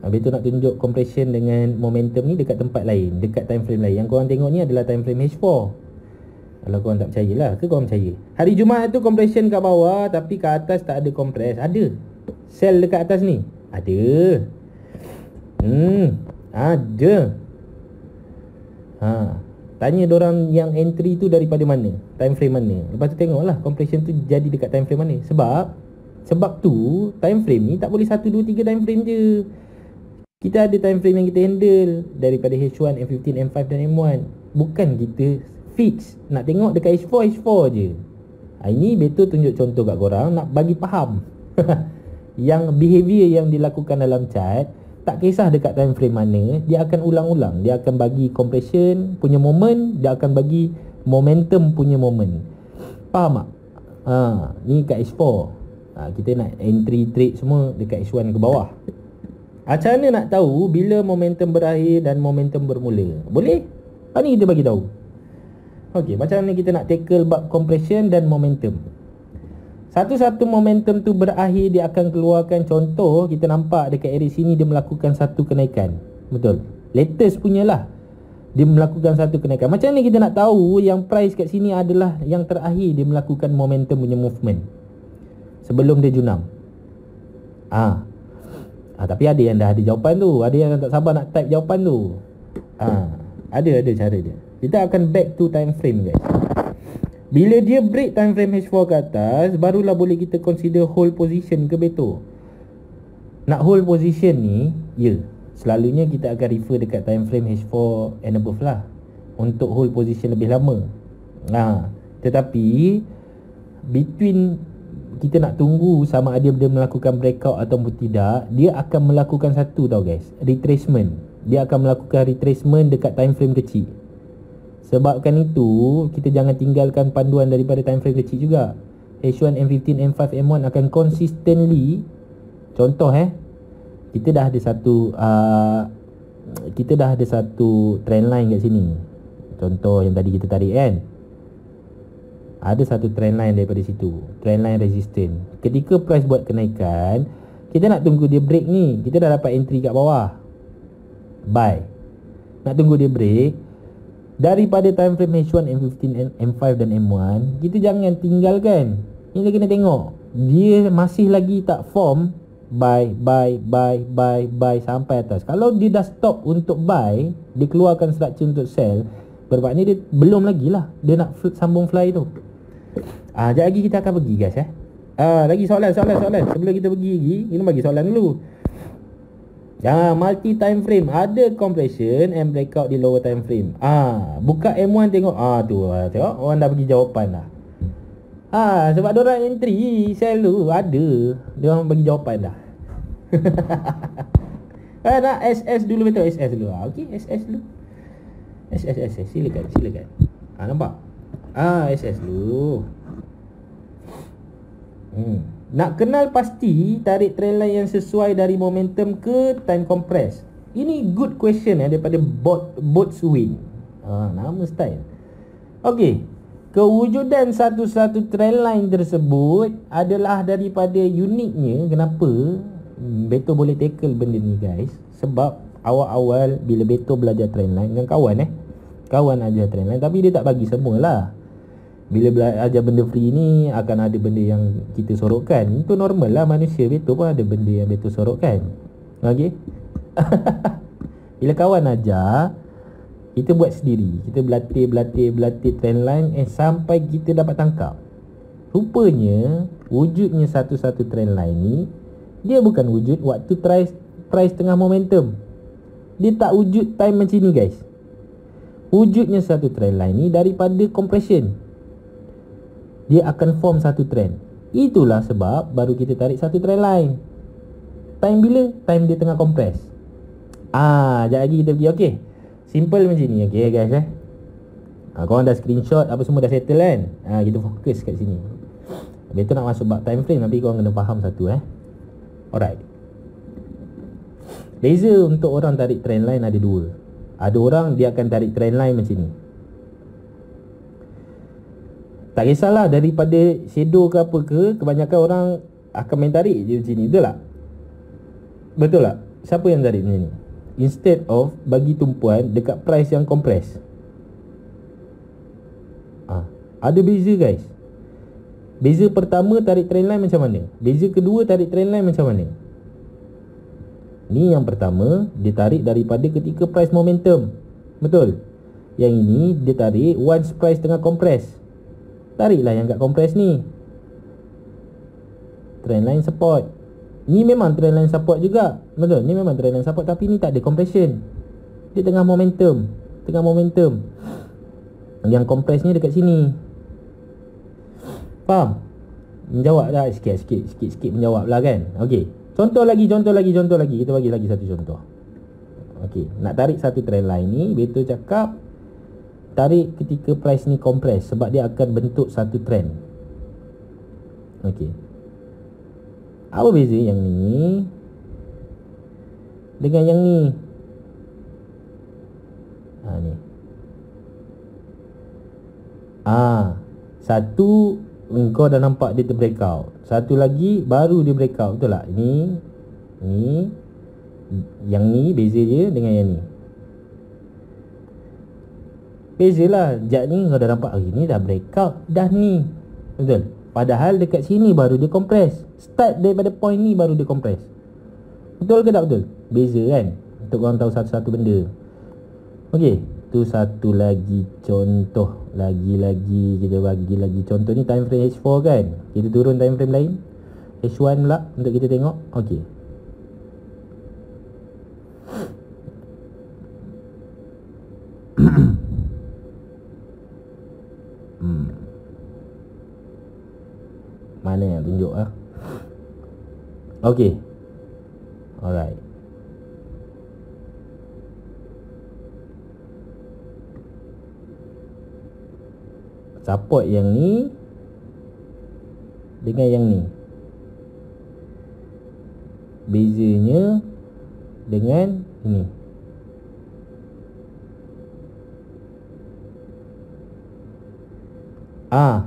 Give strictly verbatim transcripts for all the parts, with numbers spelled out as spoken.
Habis tu nak tunjuk compression dengan momentum ni dekat tempat lain, dekat time frame lain. Yang korang tengok ni adalah time frame H four. Kalau korang tak percayalah, ke korang percaya? Hari Jumaat tu compression kat bawah, tapi kat atas tak ada compress. Ada. Sell dekat atas ni ada. Hmm, ada. Ha, tanya dorang yang entry tu daripada mana, time frame mana. Lepas tu tengoklah compression tu jadi dekat time frame mana. Sebab Sebab tu time frame ni tak boleh satu, dua, tiga time frame je. Kita ada time frame yang kita handle daripada H one, M fifteen, M five dan M one. Bukan kita fix nak tengok dekat H four, H four je. Ha, ini betul tunjuk contoh kat korang nak bagi faham. Yang behavior yang dilakukan dalam chart, tak kisah dekat time frame mana, dia akan ulang-ulang. Dia akan bagi compression punya moment, dia akan bagi momentum punya moment. Faham tak? Ha, ni kat H four. Ha, kita nak entry trade semua dekat H one ke bawah. Macam mana nak tahu bila momentum berakhir dan momentum bermula? Boleh? Ha, ni kita bagi tahu. Okey, macam mana kita nak tackle bab compression dan momentum. Satu-satu momentum tu berakhir, dia akan keluarkan contoh. Kita nampak dekat area sini dia melakukan satu kenaikan. Betul? Latest punya lah, dia melakukan satu kenaikan. Macam mana kita nak tahu yang price kat sini adalah yang terakhir dia melakukan momentum punya movement sebelum dia junam? Ah, ah tapi ada yang dah ada jawapan tu. Ada yang tak sabar nak type jawapan tu. Ah, ada ada cara dia. Kita akan back to time frame, guys. Bila dia break time frame H four ke atas, barulah boleh kita consider hold position ke betul. Nak hold position ni, ya, selalunya kita akan refer dekat time frame H four and above lah, untuk hold position lebih lama. Nah, tetapi between kita nak tunggu sama ada dia melakukan breakout ataupun tidak, dia akan melakukan satu tau guys, retracement. Dia akan melakukan retracement dekat time frame kecil. Sebabkan itu, kita jangan tinggalkan panduan daripada time frame kecil juga. H one, M fifteen, M five, M one akan consistently. Contoh eh, kita dah ada satu uh, Kita dah ada satu trend line kat sini. Contoh yang tadi kita tarik kan, ada satu trend line daripada situ, trend line resistance. Ketika price buat kenaikan, kita nak tunggu dia break ni. Kita dah dapat entry kat bawah, buy. Nak tunggu dia break. Daripada time frame H one, M fifteen, M five dan M one, kita jangan tinggalkan. Kita kena tengok dia masih lagi tak form, buy, buy, buy, buy, buy sampai atas. Kalau dia dah stop untuk buy, dia keluarkan structure untuk sell, bermakna dia belum lagi lah, dia nak fl- sambung fly tu. Ah, sekejap lagi kita akan pergi guys eh. Ah, lagi soalan, soalan, soalan. Sebelum kita pergi lagi, kita bagi soalan dulu. Ya, multi time frame ada compression and breakout di lower time frame. Ah, buka M one tengok. Ah tu, ah, tengok orang dah bagi jawapan dah. Ah, sebab dia orang entry sell tu ada. Dia orang bagi jawapan dah. Ah, nak S S dulu betul, S S dulu. Ah, okey, S S dulu. S S S S silakan, silakan. Ah, nampak? Ah, S S dulu. Hmm. Nak kenal pasti tarik trend line yang sesuai dari momentum ke time compress. Ini good question eh, daripada bot Botswin. Ah, nama style. Okey. Kewujudan satu-satu trend line tersebut adalah daripada uniknya. Kenapa Beto boleh tackle benda ni guys? Sebab awal-awal bila Beto belajar trend line dengan kawan eh, kawan ajar trend line, tapi dia tak bagi semualah. Bila belajar benda free ni, akan ada benda yang kita sorokkan. Itu normal lah, manusia. Betul pun ada benda yang betul sorokkan. Okay. Bila kawan ajar, kita buat sendiri. Kita berlatih, berlatih, berlatih trend line eh, sampai kita dapat tangkap. Rupanya wujudnya satu-satu trend line ni, dia bukan wujud waktu price, price tengah momentum. Dia tak wujud time macam ni guys. Wujudnya satu trend line ni daripada compression. Dia akan form satu trend. Itulah sebab baru kita tarik satu trend line. Time bila? Time dia tengah compress. Ah, sekejap lagi kita pergi. Okay, simple macam ni. Okay guys eh, ah, korang dah screenshot apa semua dah settle kan. Ah, kita fokus kat sini. Betul nak masuk bab time frame, tapi korang kena faham satu eh. Alright. Beza untuk orang tarik trend line ada dua. Ada orang dia akan tarik trend line macam ni. Tak kisahlah daripada shadow ke apa ke, kebanyakan orang akan main tarik je macam ni. Betul tak? Betul tak? siapa yang tarik macam ni? Instead of bagi tumpuan dekat price yang compress. ha, Ada beza guys. Beza pertama tarik trendline macam mana, beza kedua tarik trendline macam mana. Ni yang pertama dia tarik daripada ketika price momentum, betul. Yang ini dia tarik once price tengah compress. Tariklah yang kat compress ni, trendline support. Ni memang trendline support juga, betul. Ni memang trendline support, tapi ni tak ada compression. Dia tengah momentum, tengah momentum. Yang compress ni dekat sini. Faham? Menjawab dah sikit-sikit, sikit-sikit menjawab lah kan. Okey. Contoh lagi, contoh lagi, contoh lagi. Kita bagi lagi satu contoh. Okey, nak tarik satu trendline ni, Beto cakap tarik ketika price ni compress sebab dia akan bentuk satu trend. Okey. Apa beza yang ni dengan yang ni? Ha ni. Ah, satu engkau dah nampak dia terbreakout. Satu lagi baru dia breakout, betul tak? Ini ni yang ni beza je dengan yang ni. Bezalah. Jap ni kau dah nampak hari ni dah breakout dah ni. Betul? Padahal dekat sini baru dia compress. Start daripada point ni baru dia compress. Betul ke tak betul? Beza kan? Untuk korang tahu satu-satu benda. Okey, tu satu lagi contoh. Lagi-lagi kita bagi lagi contoh ni time frame H four kan. Kita turun time frame lain, H one pula untuk kita tengok. Okey. hmm. Mana yang tunjuk ah? Okey. Alright. Support yang ni dengan yang ni, bezanya dengan ini. Ah,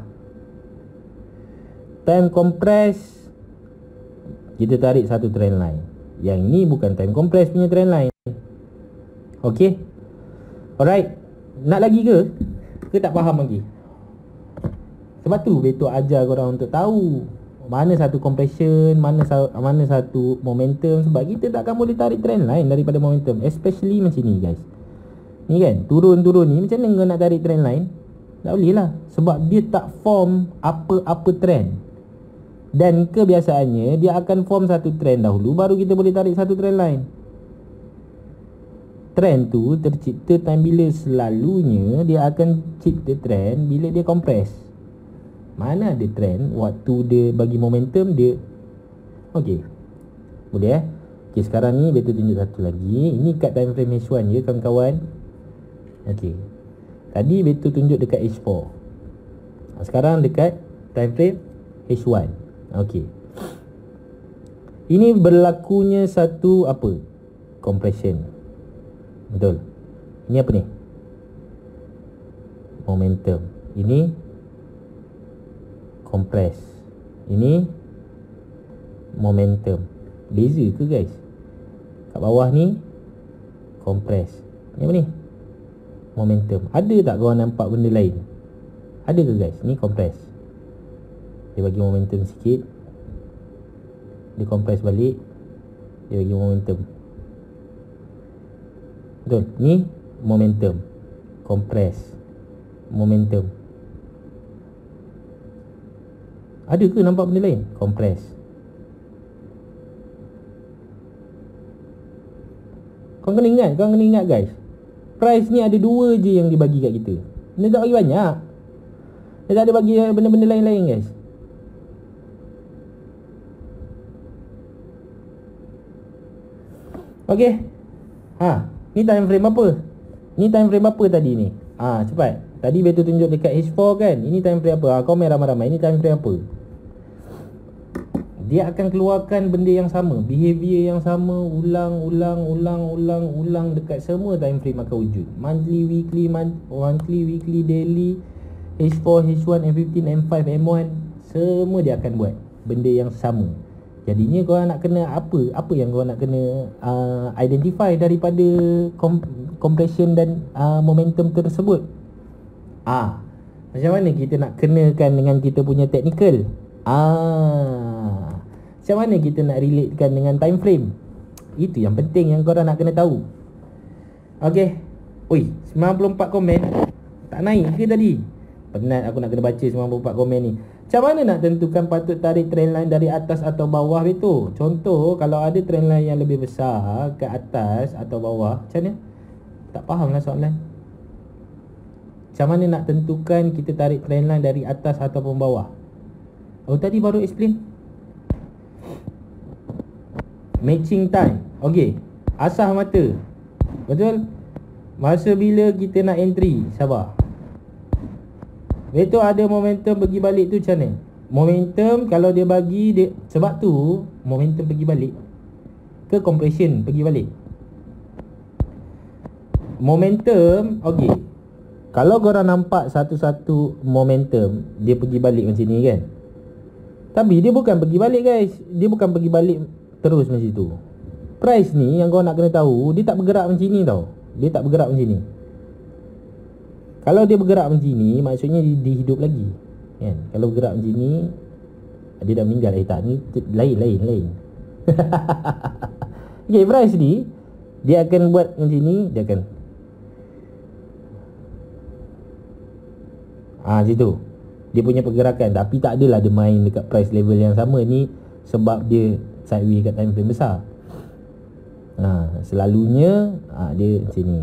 time compress kita tarik satu trend line. Yang ni bukan time compress punya trend line. Okey. Alright. Nak lagi ke? Ke tak faham lagi? Sebab tu Beto ajar korang untuk tahu mana satu compression, mana mana satu momentum. Sebab kita takkan boleh tarik trend line daripada momentum, especially macam ni guys. Ni kan, turun-turun ni macam mana kau nak tarik trend line? Tak boleh lah. Sebab dia tak form apa-apa trend. Dan kebiasaannya dia akan form satu trend dahulu, baru kita boleh tarik satu trend line. Trend tu tercipta time bila selalunya dia akan cipta trend bila dia compress. Mana ada trend waktu dia bagi momentum dia. Okey, boleh eh. Okey, sekarang ni Beto tunjuk satu lagi. Ini kat time frame H one je kawan-kawan. Okey, tadi Beto tunjuk dekat H four, sekarang dekat time frame H one. Okey, ini berlakunya satu apa? Compression. Betul. Ini apa ni? Momentum. Ini compress. Ini momentum. Beza ke guys? Kat bawah ni compress. Ni apa ni? Momentum. Ada tak korang nampak benda lain? Ada ke guys? Ni compress. Dia bagi momentum sikit, dia compress balik, dia bagi momentum. Betul? Ni momentum, compress, momentum. Ada ke nampak benda lain? Compress. Kau kena ingat, kau kena ingat guys, price ni ada dua je yang dibagi kat kita. Dia tak bagi banyak. Dia tak ada bagi benda-benda lain-lain guys. Okey. Ha, ni time frame apa? Ni time frame apa tadi ni? Ha, cepat. Tadi Beto tunjuk dekat H four kan. Ini time frame apa? Ha, kau main ramai-ramai. Ini time frame apa? Dia akan keluarkan benda yang sama, behavior yang sama, ulang, ulang, ulang, ulang, ulang dekat semua time frame akan wujud. Monthly, weekly, month, monthly, weekly, daily, H four, H one, M fifteen, M five, M one, semua dia akan buat benda yang sama. Jadinya korang nak kena apa? Apa yang korang nak kena uh, identify daripada kom- compression dan uh, momentum tersebut? Ah, macam mana kita nak kenakan dengan kita punya technical? Ah, macam mana kita nak relatekan dengan time frame? Itu yang penting yang korang nak kena tahu. Okay. Oi, sembilan puluh empat komen. Tak naik ke tadi? Penat aku nak kena baca sembilan puluh empat komen ni. Macam mana nak tentukan patut tarik trendline dari atas atau bawah itu? Contoh, kalau ada trendline yang lebih besar ke atas atau bawah, macam mana? Tak faham lah soalan. Macam mana nak tentukan kita tarik trendline dari atas ataupun bawah? Oh, tadi baru explain. Matching time. Okey. Asah mata. Betul? Masa bila kita nak entry? Sabar. Itu ada momentum pergi balik tu macam mana? Momentum kalau dia bagi dia, sebab tu momentum pergi balik ke compression pergi balik. Momentum, okey. Kalau korang nampak satu-satu momentum dia pergi balik macam ni kan. Tapi dia bukan pergi balik guys. Dia bukan pergi balik terus macam tu. Price ni yang korang nak kena tahu, dia tak bergerak macam ni tau. Dia tak bergerak macam ni. Kalau dia bergerak macam ni, maksudnya dia, dia hidup lagi kan? Kalau bergerak macam ni, dia dah meninggal. Eh tak, ni lain, lain, lain. Okay, price ni dia akan buat macam ni. Dia akan Ah, situ dia punya pergerakan. Tapi tak adalah dia main dekat price level yang sama. Ni sebab dia sideways kat time frame besar. Ha, selalunya ha, dia macam ni.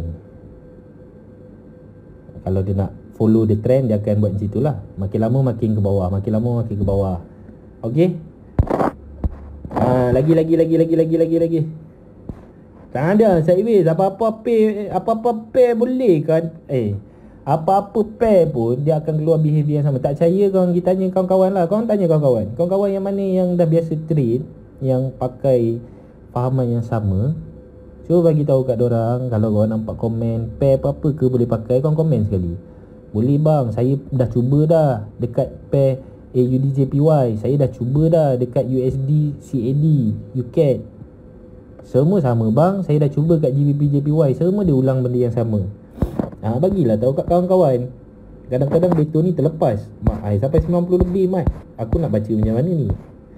Kalau dia nak follow the trend, dia akan buat macam itulah. Makin lama makin ke bawah, makin lama makin ke bawah. Okey. Ha, lagi lagi lagi lagi lagi lagi lagi. Tak ada sideways. Apa-apa pair, apa-apa pair boleh kan? Eh, apa-apa pair pun dia akan keluar behavior yang sama. Tak percaya korang pergi tanya kawan-kawan lah. Korang tanya kawan-kawan. Kawan-kawan yang mana yang dah biasa trade, yang pakai fahaman yang sama, cuba bagi tahu kat dorang. Kalau korang nampak komen pair apa-apa ke boleh pakai, korang komen sekali. Boleh bang, saya dah cuba dah dekat pair A U D J P Y, saya dah cuba dah dekat U S D C A D, U C A D, semua sama bang. Saya dah cuba kat G B P J P Y, semua dia ulang benda yang sama. Ha, bagilah tahu kat kawan-kawan. Kadang-kadang betul ni terlepas. Mak ai sampai sembilan puluh lebih mat. Aku nak baca macam mana ni?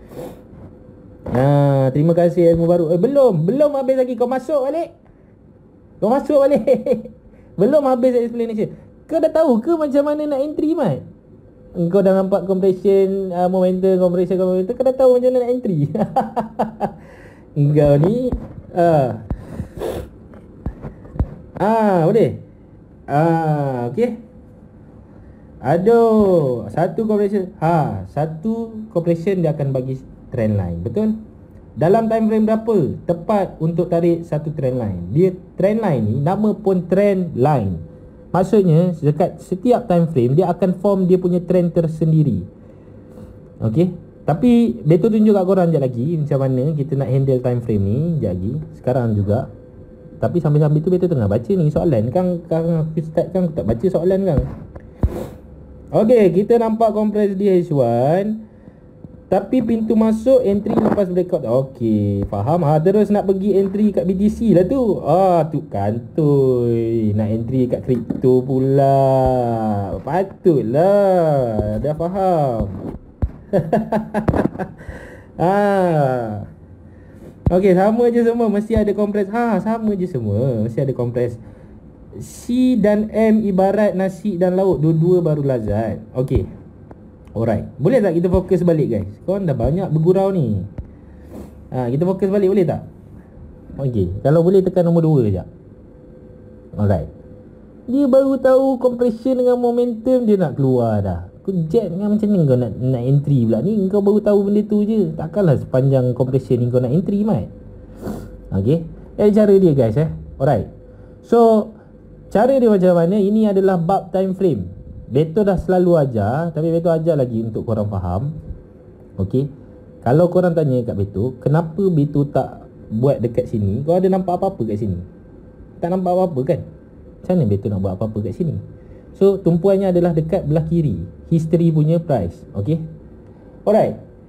Ha, terima kasih ilmu baru. Eh, belum, belum habis lagi. Kau masuk balik. Kau masuk balik. Belum habis explanation. Kau dah tahu ke macam mana nak entry mat? Kau dah nampak compression, uh, momentum, compression, momentum. Kau dah tahu macam mana nak entry. Kau ni ah. Ah, boleh. Ah, okey. Aduh, satu compression. Ha, satu compression dia akan bagi trend line, betul? Dalam time frame berapa tepat untuk tarik satu trend line? Dia trend line ni nama pun trend line. Maksudnya dekat setiap time frame dia akan form dia punya trend tersendiri. Okey. Tapi betul tunjuk kat korang sekejap lagi macam mana kita nak handle time frame ni sekejap lagi. Sekarang juga. Tapi sambil-sambil tu betul tengah baca ni soalan. Kan kan aku start kan aku tak baca soalan kan. Okey, kita nampak compress di H one. Tapi pintu masuk entry lepas breakout. Okey, faham. Ha, terus nak pergi entry kat B T C lah tu. Ah, tu kantoi. Nak entry kat crypto pula. Patutlah. Dah faham. Ah. Okey, sama je semua. Mesti ada compress. Ha, sama je semua. Mesti ada compress. C dan M ibarat nasi dan lauk. Dua-dua baru lazat. Okey. Alright. Boleh tak kita fokus balik guys? Korang dah banyak bergurau ni. Ha, kita fokus balik boleh tak? Okey. Kalau boleh tekan nombor dua sekejap. Alright. Dia baru tahu compression dengan momentum dia nak keluar dah. Kau jet dengan macam ni kau nak, nak entry pula ni. Kau baru tahu benda tu je. Takkanlah sepanjang compression ni kau nak entry mat. Okey. Eh cara dia guys eh. Alright. So cara dia macam mana? Ini adalah bab time frame. Beto dah selalu ajar, tapi Beto ajar lagi untuk korang faham. Okey. Kalau korang tanya kat Beto, kenapa Beto tak buat dekat sini? Kau ada nampak apa-apa kat sini? Tak nampak apa-apa kan? Macam mana Beto nak buat apa-apa kat sini? So tumpuannya adalah dekat belah kiri, history punya price. Okey. Alright.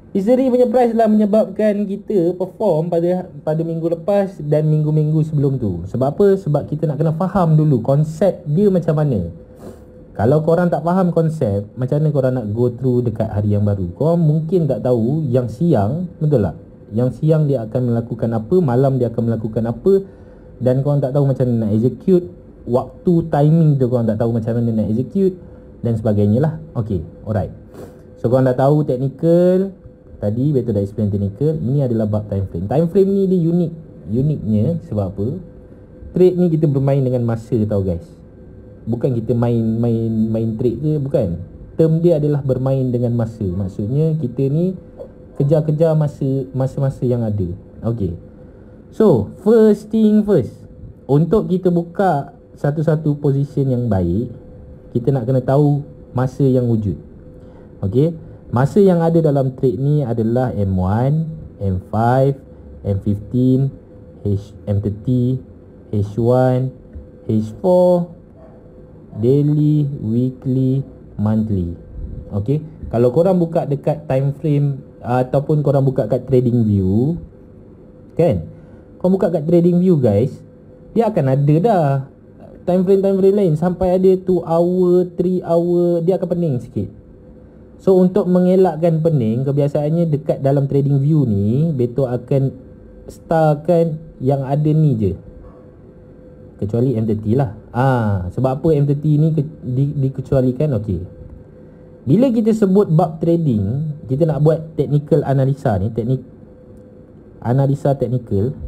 History punya price lah menyebabkan kita perform pada pada minggu lepas dan minggu-minggu sebelum tu. Sebab apa? Sebab kita nak kena faham dulu konsep dia macam mana. Kalau korang tak faham konsep, macam mana korang nak go through dekat hari yang baru? Korang mungkin tak tahu yang siang, betul tak? Yang siang dia akan melakukan apa, malam dia akan melakukan apa, dan korang tak tahu macam mana nak execute. Waktu timing tu korang tak tahu macam mana nak execute dan sebagainya lah. Okay, alright. So korang dah tahu technical. Tadi Beto dah explain technical. Ini adalah bab time frame. Time frame ni dia unik. Uniknya sebab apa? Trade ni kita bermain dengan masa tau guys. Bukan kita main main main trade ke, bukan. Term dia adalah bermain dengan masa. Maksudnya kita ni kejar-kejar masa masa-masa yang ada. Okay. So, first thing first. Untuk kita buka satu-satu position yang baik, kita nak kena tahu masa yang wujud. Okay. Masa yang ada dalam trade ni adalah M one, M five, M fifteen, H, M thirty, H one, H four, daily, weekly, monthly. Okay. Kalau korang buka dekat time frame ataupun korang buka kat trading view, kan, korang buka kat trading view guys, dia akan ada dah time frame time frame lain. Sampai ada two hour, three hour, dia akan pening sikit. So untuk mengelakkan pening, kebiasaannya dekat dalam trading view ni, Beto akan starkan yang ada ni je, kecuali M thirty lah. Ah, sebab apa M thirty ni ke, di, dikecualikan? Okey. Bila kita sebut bab trading, kita nak buat technical analisa ni, teknik analisa technical,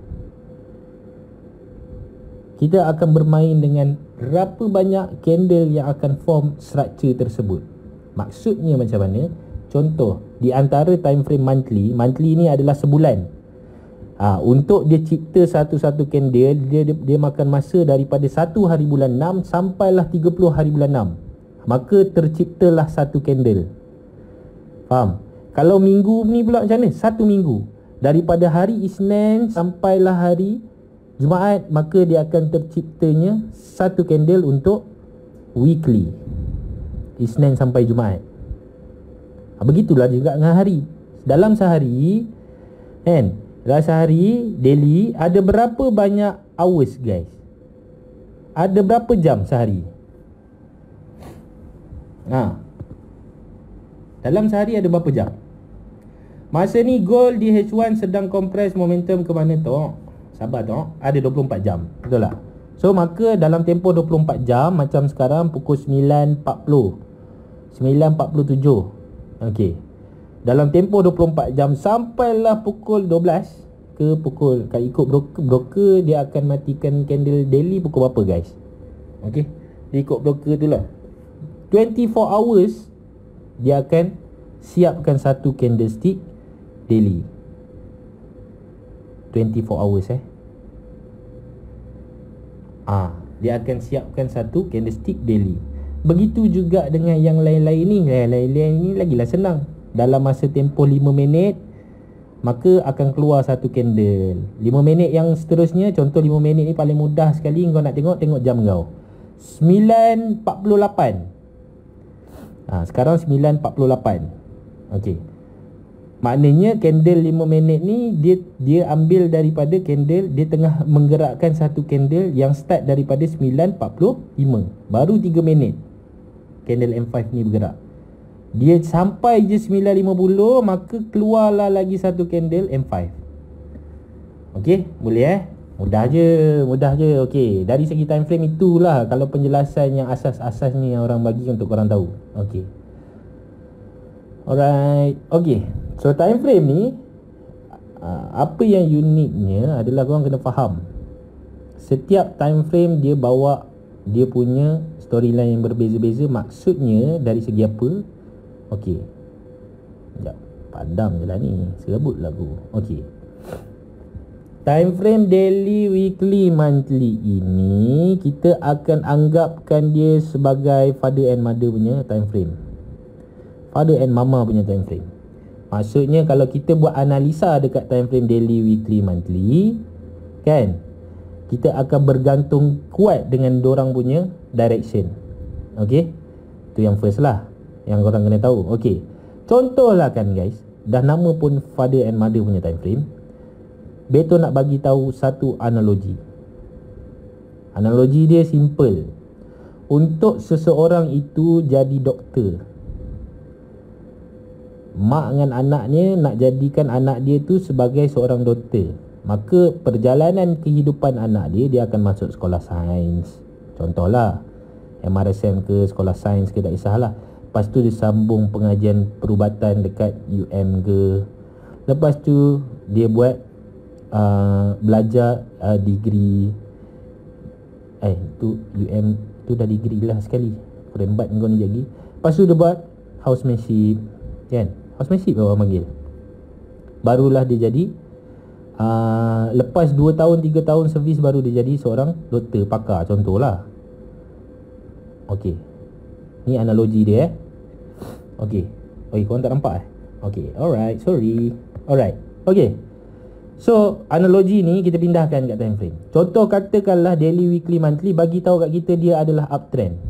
kita akan bermain dengan berapa banyak candle yang akan form structure tersebut. Maksudnya macam mana? Contoh, di antara time frame monthly, monthly ni adalah sebulan. Ha, untuk dia cipta satu-satu candle, dia, dia dia makan masa daripada satu hari bulan enam sampailah tiga puluh hari bulan enam. Maka terciptalah satu candle. Faham? Kalau minggu ni pula macam mana? Satu minggu. Daripada hari Isnin sampailah hari Jumaat, maka dia akan terciptanya satu candle untuk weekly, Isnin sampai Jumaat. Ha, begitulah juga dengan hari. Dalam sehari, kan, dalam sehari daily ada berapa banyak hours guys? Ada berapa jam sehari? Ha, dalam sehari ada berapa jam? Masa ni gold di H one sedang compress momentum ke mana tu? Sabar tu, ada dua puluh empat jam. Betul tak? So maka dalam tempoh dua puluh empat jam, macam sekarang pukul sembilan empat puluh, sembilan empat puluh tujuh. Okey. Dalam tempoh dua puluh empat jam sampailah pukul dua belas ke pukul, kalau ikut broker, broker dia akan matikan candle daily pukul berapa guys? Okey. Dia ikut broker tu lah. twenty-four hours dia akan siapkan satu candlestick daily. twenty-four hours eh. Ah, dia akan siapkan satu candlestick daily. Begitu juga dengan yang lain-lain ni. Yang lain-lain ni lagilah senang. Dalam masa tempoh lima minit, maka akan keluar satu candle. lima minit yang seterusnya, contoh lima minit ni paling mudah sekali. Kau nak tengok, tengok jam kau, sembilan empat puluh lapan. Ha, sekarang sembilan empat puluh lapan. Okey. Maknanya candle lima minit ni dia dia ambil daripada candle, dia tengah menggerakkan satu candle yang start daripada sembilan empat puluh lima. Baru tiga minit candle M five ni bergerak. Dia sampai je sembilan lima puluh, maka keluarlah lagi satu candle M five. Okey, boleh eh? Mudah je, mudah je. Okey, dari segi time frame itulah kalau penjelasan yang asas-asasnya yang orang bagi untuk korang tahu. Okey. Alright. Okey. So time frame ni, apa yang uniknya adalah korang kena faham, setiap time frame dia bawa dia punya storyline yang berbeza-beza. Maksudnya dari segi apa? Okey, sekejap, padam je lah ni, serabut lah aku. Okey, time frame daily, weekly, monthly ini kita akan anggapkan dia sebagai father and mother punya time frame, father and mama punya time frame. Maksudnya kalau kita buat analisa dekat time frame daily, weekly, monthly, kan, kita akan bergantung kuat dengan dorang punya direction. Okey, itu yang first lah yang korang kena tahu. Okey, contohlah kan guys, dah nama pun father and mother punya time frame, Beto nak bagi tahu satu analogi. Analogi dia simple. Untuk seseorang itu jadi doktor, mak dengan anaknya nak jadikan anak dia tu sebagai seorang doktor, maka perjalanan kehidupan anak dia, dia akan masuk sekolah sains. Contohlah M R S M ke, sekolah sains ke, tak kisahlah. Lepas tu dia sambung pengajian perubatan dekat U M ke. Lepas tu dia buat uh, belajar uh, degree. Eh tu U M tu dah degree lah sekali. Rembat kau ni lagi. Lepas tu dia buat housemanship, kan? Housemanship apa orang panggil. Barulah dia jadi uh, lepas dua tahun tiga tahun servis, baru dia jadi seorang doktor, pakar, contohlah. Okey, ni analogi dia eh. Okey. Oi, korang tak nampak eh? Okey, alright, sorry. Alright, okey. So, analogi ni kita pindahkan kat time frame. Contoh katakanlah daily, weekly, monthly bagi tahu kat kita dia adalah uptrend.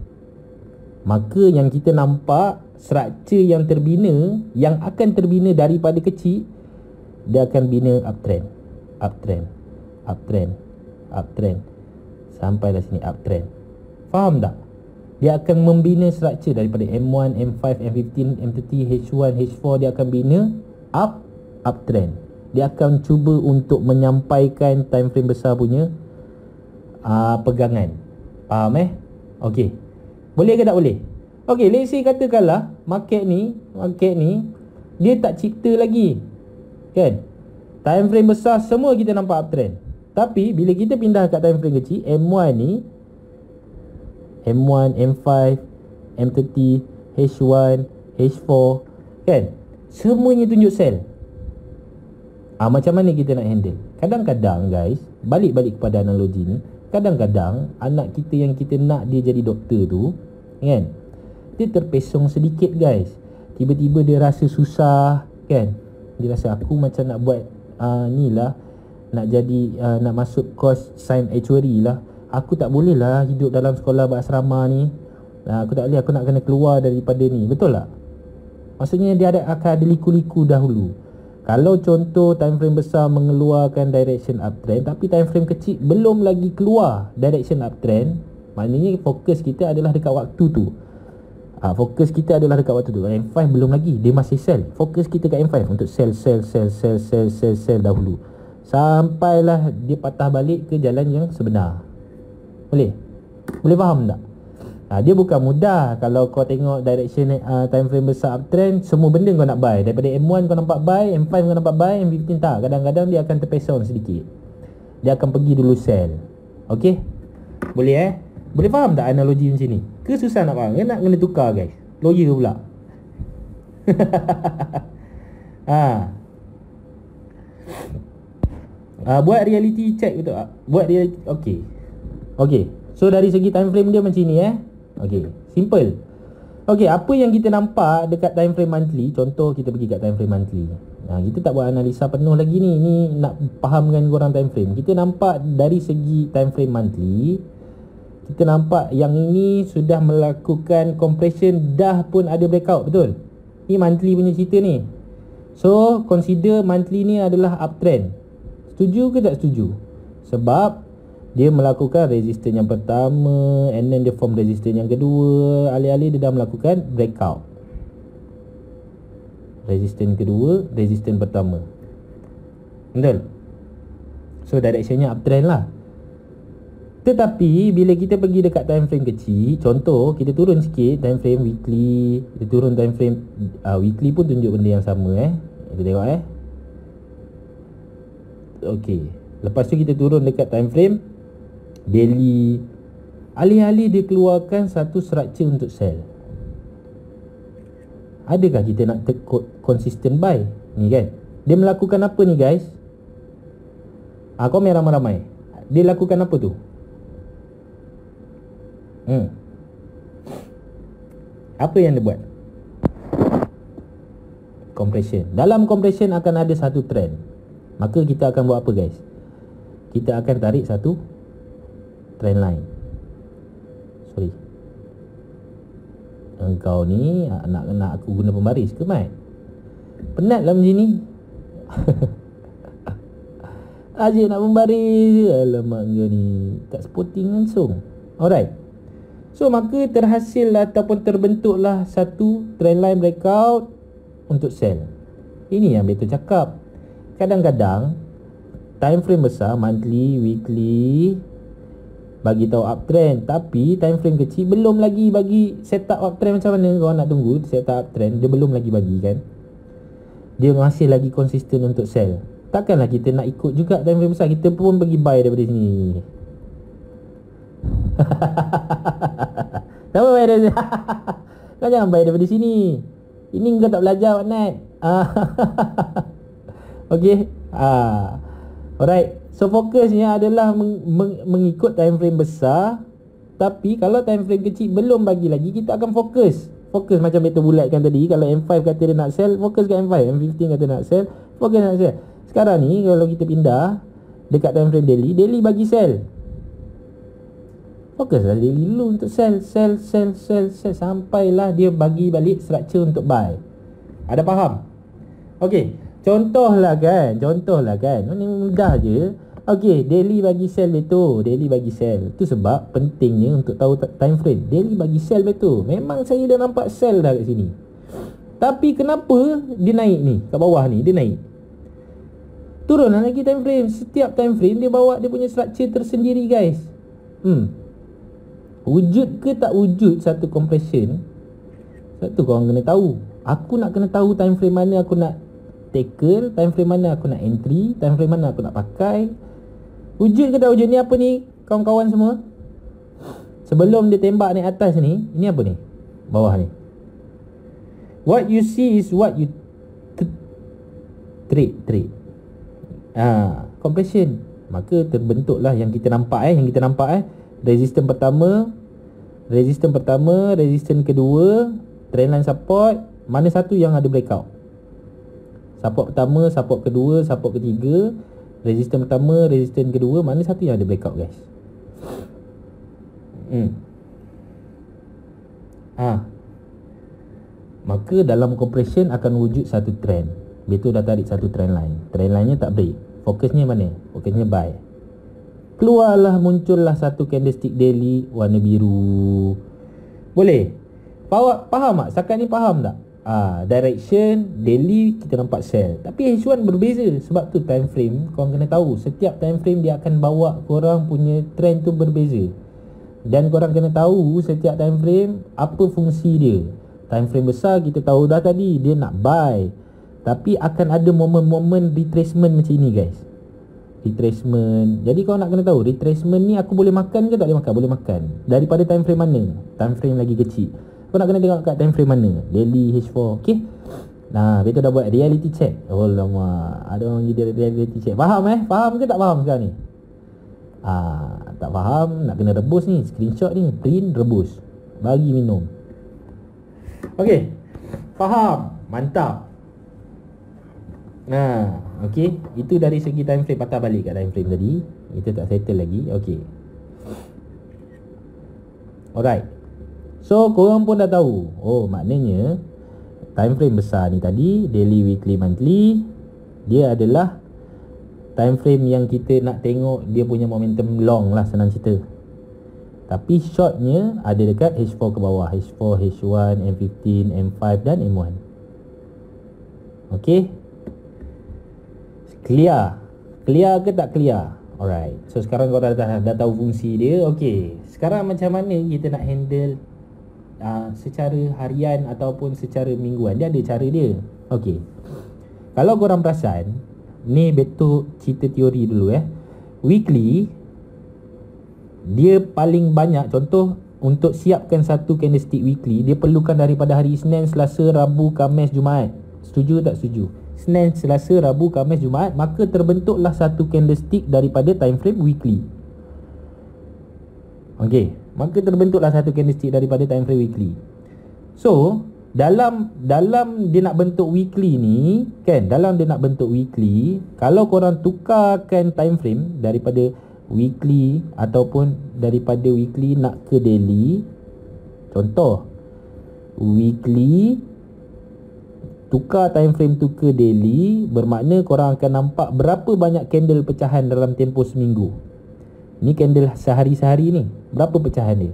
Maka yang kita nampak structure yang terbina, yang akan terbina daripada kecil, dia akan bina uptrend. Uptrend. Uptrend. Uptrend. Sampailah sini uptrend. Faham tak? Dia akan membina structure daripada M one, M five, M fifteen, M thirty, H one, H four. Dia akan bina up, uptrend. Dia akan cuba untuk menyampaikan time frame besar punya uh, pegangan. Faham eh? Okey. Boleh ke tak boleh? Okey, let's say katakanlah market ni, market ni dia tak cipta lagi, kan? Time frame besar semua kita nampak uptrend. Tapi bila kita pindah kat time frame kecil, M one ni, M one, M five, M thirty, H one, H four, kan? Semuanya tunjuk sell. Ah, macam mana kita nak handle? Kadang-kadang guys, balik-balik kepada analogi ni, kadang-kadang anak kita yang kita nak dia jadi doktor tu, kan, dia terpesong sedikit guys. Tiba-tiba dia rasa susah, kan? Dia rasa aku macam nak buat uh, ni lah, nak jadi uh, nak masuk course science actuary lah. Aku tak boleh lah hidup dalam sekolah berasrama ni. uh, Aku tak boleh, aku nak kena keluar daripada ni. Betul tak? Maksudnya dia ada, akan ada liku-liku dahulu. Kalau contoh time frame besar mengeluarkan direction uptrend, tapi time frame kecil belum lagi keluar direction uptrend, maknanya fokus kita adalah dekat waktu tu. ha, Fokus kita adalah dekat waktu tu. M five belum lagi, dia masih sell. Fokus kita kat M five untuk sell, sell, sell, sell, sell, sell, sell dahulu, sampailah dia patah balik ke jalan yang sebenar. Boleh? Boleh faham tak? Ha, dia bukan mudah. Kalau kau tengok direction uh, time frame besar uptrend, semua benda kau nak buy. Daripada M one kau nampak buy, M five kau nampak buy, M fifteen tak. Kadang-kadang dia akan terpesong sedikit. Dia akan pergi dulu sell. Okey? Boleh eh? Boleh faham tak analogi macam ni? Ke susah nak faham? Ke nak kena tukar guys? Lawyer pula. ha. Uh, buat reality check betul tak? Buat reality. Okey. Okey. So dari segi time frame dia macam ni eh. Okey, simple. Okey, apa yang kita nampak dekat time frame monthly, contoh kita pergi kat time frame monthly. Nah, kita tak buat analisa penuh lagi ni. Ni nak fahamkan korang time frame. Kita nampak dari segi time frame monthly, kita nampak yang ini sudah melakukan compression, dah pun ada breakout, betul? Ni monthly punya cerita ni. So, consider monthly ni adalah uptrend. Setuju ke tak setuju? Sebab dia melakukan resistance yang pertama, and then dia form resistance yang kedua. Alih-alih dia dah melakukan breakout. Resistance kedua, resistance pertama. Betul? So directionnya uptrend lah. Tetapi bila kita pergi dekat time frame kecil, contoh kita turun sikit time frame weekly, kita turun time frame uh, weekly pun tunjuk benda yang sama eh. Kita tengok eh. Okey. Lepas tu kita turun dekat time frame daily. Alih-alih dia keluarkan satu structure untuk sell, adakah kita nak consistent buy? Ni kan, dia melakukan apa ni guys? Ah, kau main ramai-ramai. Dia lakukan apa tu? Hmm. Apa yang dia buat? Compression. Dalam compression akan ada satu trend. Maka kita akan buat apa guys? Kita akan tarik satu trend line. Sorry, engkau ni nak nak aku guna pembaris ke Mat? Penat lah macam ni. Asyik nak membaris je. Alamak kau ni, tak sporting langsung. Alright. So maka terhasil ataupun terbentuklah satu trendline breakout untuk sell. Ini yang betul cakap. Kadang-kadang time frame besar, monthly, weekly, bagi tahu uptrend, tapi time frame kecil belum lagi bagi set up uptrend. Macam mana kau nak tunggu set up uptrend? Dia belum lagi bagi kan. Dia masih lagi konsisten untuk sell. Takkanlah kita nak ikut juga time frame besar. Kita pun pergi buy daripada sini. Kenapa buy daripada sini? Kau jangan buy daripada sini. Ini kau tak belajar Watnat. Okay. Ah. Alright. So fokusnya adalah meng- meng- mengikut time frame besar. Tapi kalau time frame kecil belum bagi lagi, kita akan fokus. Fokus macam betul bulatkan tadi. Kalau M five kata dia nak sell, fokus kat M five. M fifteen kata nak sell, fokus nak sell. Sekarang ni kalau kita pindah dekat time frame daily, daily bagi sell. Fokuslah daily dulu untuk sell, sell, sell, sell, sell sampailah dia bagi balik structure untuk buy. Ada faham? Okey, contohlah kan, contohlah kan. Ini mudah je. Okey, daily bagi sell betul, daily bagi sell. Itu sebab pentingnya untuk tahu time frame. Daily bagi sell betul. Memang saya dah nampak sell dah kat sini. Tapi kenapa dia naik ni? Kat bawah ni dia naik. Turunlah lagi time frame. Setiap time frame dia bawa dia punya structure tersendiri guys. Hmm. Wujud ke tak wujud satu compression, satu korang kena tahu. Aku nak kena tahu time frame mana aku nak tackle, time frame mana aku nak entry, time frame mana aku nak pakai. Wujud ke tak wujud? Ni apa ni kawan-kawan semua? Sebelum dia tembak naik atas ni, ini apa ni? Bawah ni. What you see is what you t- trade trade. Ah, compression. Maka terbentuklah yang kita nampak eh, yang kita nampak eh. Resistance pertama, resistance pertama, resistance kedua, trendline support. Mana satu yang ada breakout? Support pertama, support kedua, support ketiga, resistance pertama, resistance kedua. Mana satu yang ada breakout guys? Hmm. Ah. Maka dalam compression akan wujud satu trend. Betul dah tarik satu trend line. Trend line-nya tak break. Fokusnya mana? Fokusnya buy. Keluarlah, muncullah satu candlestick daily warna biru. Boleh? Faham, faham tak? Setakat ni faham tak? Ah, direction daily kita nampak sell. Tapi H one berbeza. Sebab tu time frame korang kena tahu. Setiap time frame dia akan bawa korang punya trend tu berbeza. Dan korang kena tahu setiap time frame apa fungsi dia. Time frame besar kita tahu dah tadi, dia nak buy. Tapi akan ada momen-momen retracement macam ni guys. Retracement. Jadi kau nak kena tahu retracement ni aku boleh makan ke tak boleh makan? Boleh makan. Daripada time frame mana? Time frame lagi kecil. Kau nak kena tengok kat time frame mana? Daily H four. Okey. Nah, betul dah buat reality check. Oh lama. Ada orang pergi reality check. Faham eh? Faham ke tak faham sekarang ni? Ah, tak faham, nak kena rebus ni. Screenshot ni, print, rebus. Bagi minum. Okey. Faham. Mantap. Nah, okey, itu dari segi time frame. Patah balik kat time frame tadi. Itu tak settle lagi. Okey. Alright. So, korang pun dah tahu. Oh, maknanya time frame besar ni tadi, daily, weekly, monthly, dia adalah time frame yang kita nak tengok dia punya momentum long lah, senang cerita. Tapi shortnya ada dekat H four ke bawah. H four, H one, M fifteen, M five dan M one. Okey. Clear? Clear ke tak clear? Alright. So sekarang kau dah, dah, dah tahu fungsi dia. Okay. Sekarang macam mana kita nak handle uh, secara harian ataupun secara mingguan? Dia ada cara dia. Okay. Kalau korang perasan, ni betul cerita teori dulu eh. Weekly, dia paling banyak, contoh untuk siapkan satu candlestick weekly, dia perlukan daripada hari Isnin, Selasa, Rabu, Khamis, Jumaat. Setuju tak setuju? Senin, Selasa, Rabu, Khamis, Jumaat. Maka terbentuklah satu candlestick daripada time frame weekly. Okey, maka terbentuklah satu candlestick daripada time frame weekly. So, dalam dalam dia nak bentuk weekly ni, kan, dalam dia nak bentuk weekly, kalau korang tukarkan time frame daripada weekly ataupun daripada weekly nak ke daily. Contoh, weekly tukar time frame tu ke daily, bermakna korang akan nampak berapa banyak candle pecahan dalam tempoh seminggu. Ni candle sehari-sehari ni, berapa pecahan dia?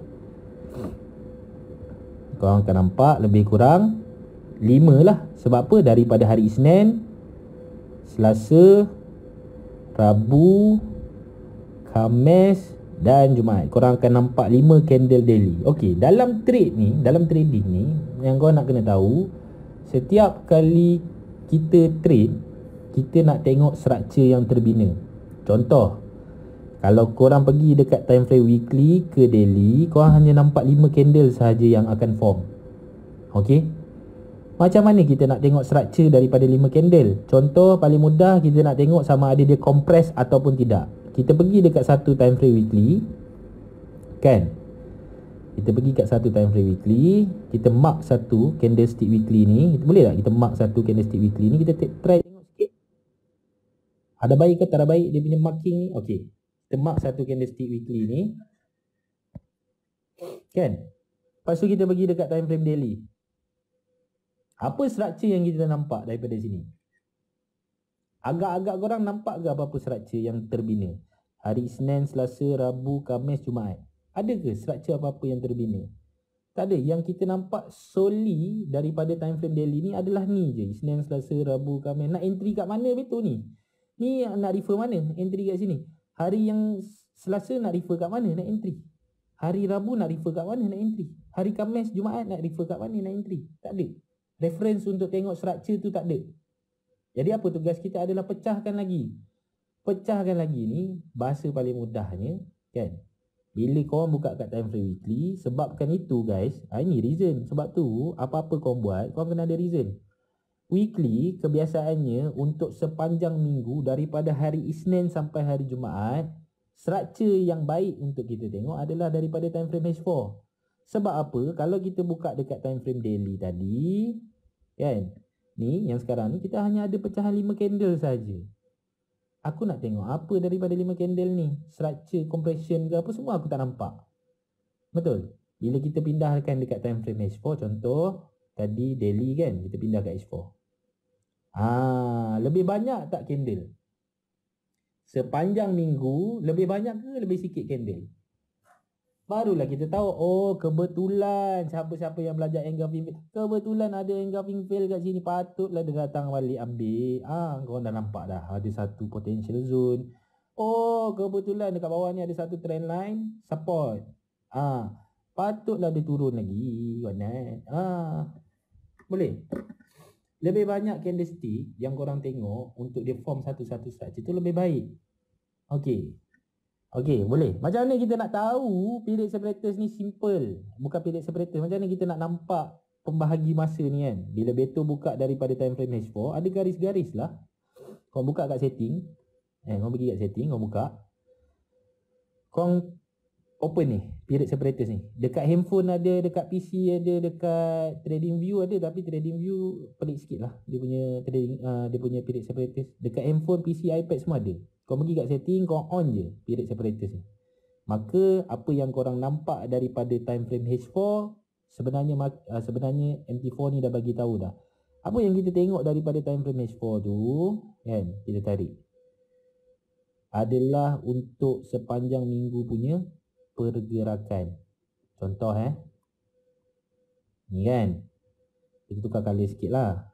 Korang akan nampak lebih kurang lima lah. Sebab apa? Daripada hari Isnin, Selasa, Rabu, Khamis dan Jumaat, korang akan nampak lima candle daily. Okey, dalam trade ni, dalam trading ni, yang korang nak kena tahu, setiap kali kita trade, kita nak tengok structure yang terbina. Contoh, kalau korang pergi dekat time frame weekly ke daily, korang hanya nampak lima candle sahaja yang akan form. Okey, macam mana kita nak tengok structure daripada lima candle? Contoh paling mudah, kita nak tengok sama ada dia compress ataupun tidak. Kita pergi dekat satu time frame weekly, kan? Kita pergi kat satu time frame weekly, kita mark satu candlestick weekly ni. Boleh tak kita mark satu candlestick weekly ni? Kita try tengok sikit, ada baik ke tak ada baik dia punya marking ni. Okey, kita mark satu candlestick weekly ni, kan? Lepas tu kita pergi dekat time frame daily. Apa structure yang kita nampak daripada sini? Agak-agak korang nampak ke apa-apa structure yang terbina? Hari Isnin, Selasa, Rabu, Khamis, Jumaat, ada ke structure apa-apa yang terbina? Tak ada. Yang kita nampak solely daripada time frame daily ni adalah ni je. Isnin, Selasa, Rabu, Khamis. Nak entry kat mana betul ni? Ni nak refer mana? Entry kat sini. Hari yang Selasa nak refer kat mana? Nak entry. Hari Rabu nak refer kat mana? Nak entry. Hari Khamis, Jumaat nak refer kat mana? Nak entry. Tak ada. Reference untuk tengok structure tu tak ada. Jadi apa tugas kita adalah pecahkan lagi. Pecahkan lagi ni, bahasa paling mudahnya, kan? Bila korang buka kat time frame weekly, sebabkan itu guys, ha, ini reason. Sebab tu, apa-apa korang buat, korang kena ada reason. Weekly, kebiasaannya untuk sepanjang minggu, daripada hari Isnin sampai hari Jumaat, structure yang baik untuk kita tengok adalah daripada time frame H four. Sebab apa? Kalau kita buka dekat time frame daily tadi, kan? Ni, yang sekarang ni, kita hanya ada pecahan lima candle saja. Aku nak tengok apa daripada lima candle ni. Structure, compression ke apa, semua aku tak nampak. Betul? Bila kita pindahkan dekat time frame H four, contoh, tadi daily kan, kita pindah ke H four. Ah, lebih banyak tak candle? Sepanjang minggu, lebih banyak ke lebih sikit candle? Barulah kita tahu, oh kebetulan siapa-siapa yang belajar engulfing fail, kebetulan ada engulfing fail kat sini, patutlah dia datang balik ambil. Ah, korang dah nampak dah ada satu potential zone. Oh, kebetulan dekat bawah ni ada satu trend line support. Ah, patutlah dia turun lagi, kawan. Ah, boleh. Lebih banyak candlestick yang korang tengok untuk dia form satu-satu structure tu lebih baik. Okey. Okey, boleh. Macam mana kita nak tahu period separators ni? Simple. Bukan period separators. Macam mana kita nak nampak pembahagi masa ni kan? Bila Beto buka daripada time frame H four, ada garis-garis lah. Kau buka kat setting. Eh, kau pergi kat setting, kau buka. Kau open ni, period separators ni. Dekat handphone ada, dekat P C ada, dekat trading view ada. Tapi trading view pelik sikit lah. Dia punya trading, uh, dia punya period separators. Dekat handphone, P C, iPad semua ada. Kau pergi kat setting, kau on je period separators ni. Maka apa yang korang nampak daripada time frame H four, sebenarnya uh, sebenarnya M T four ni dah bagi tahu dah. Apa yang kita tengok daripada time frame H four tu, kan, kita tarik, adalah untuk sepanjang minggu punya pergerakan. Contoh eh, ni kan, kita tukar colour sikit lah.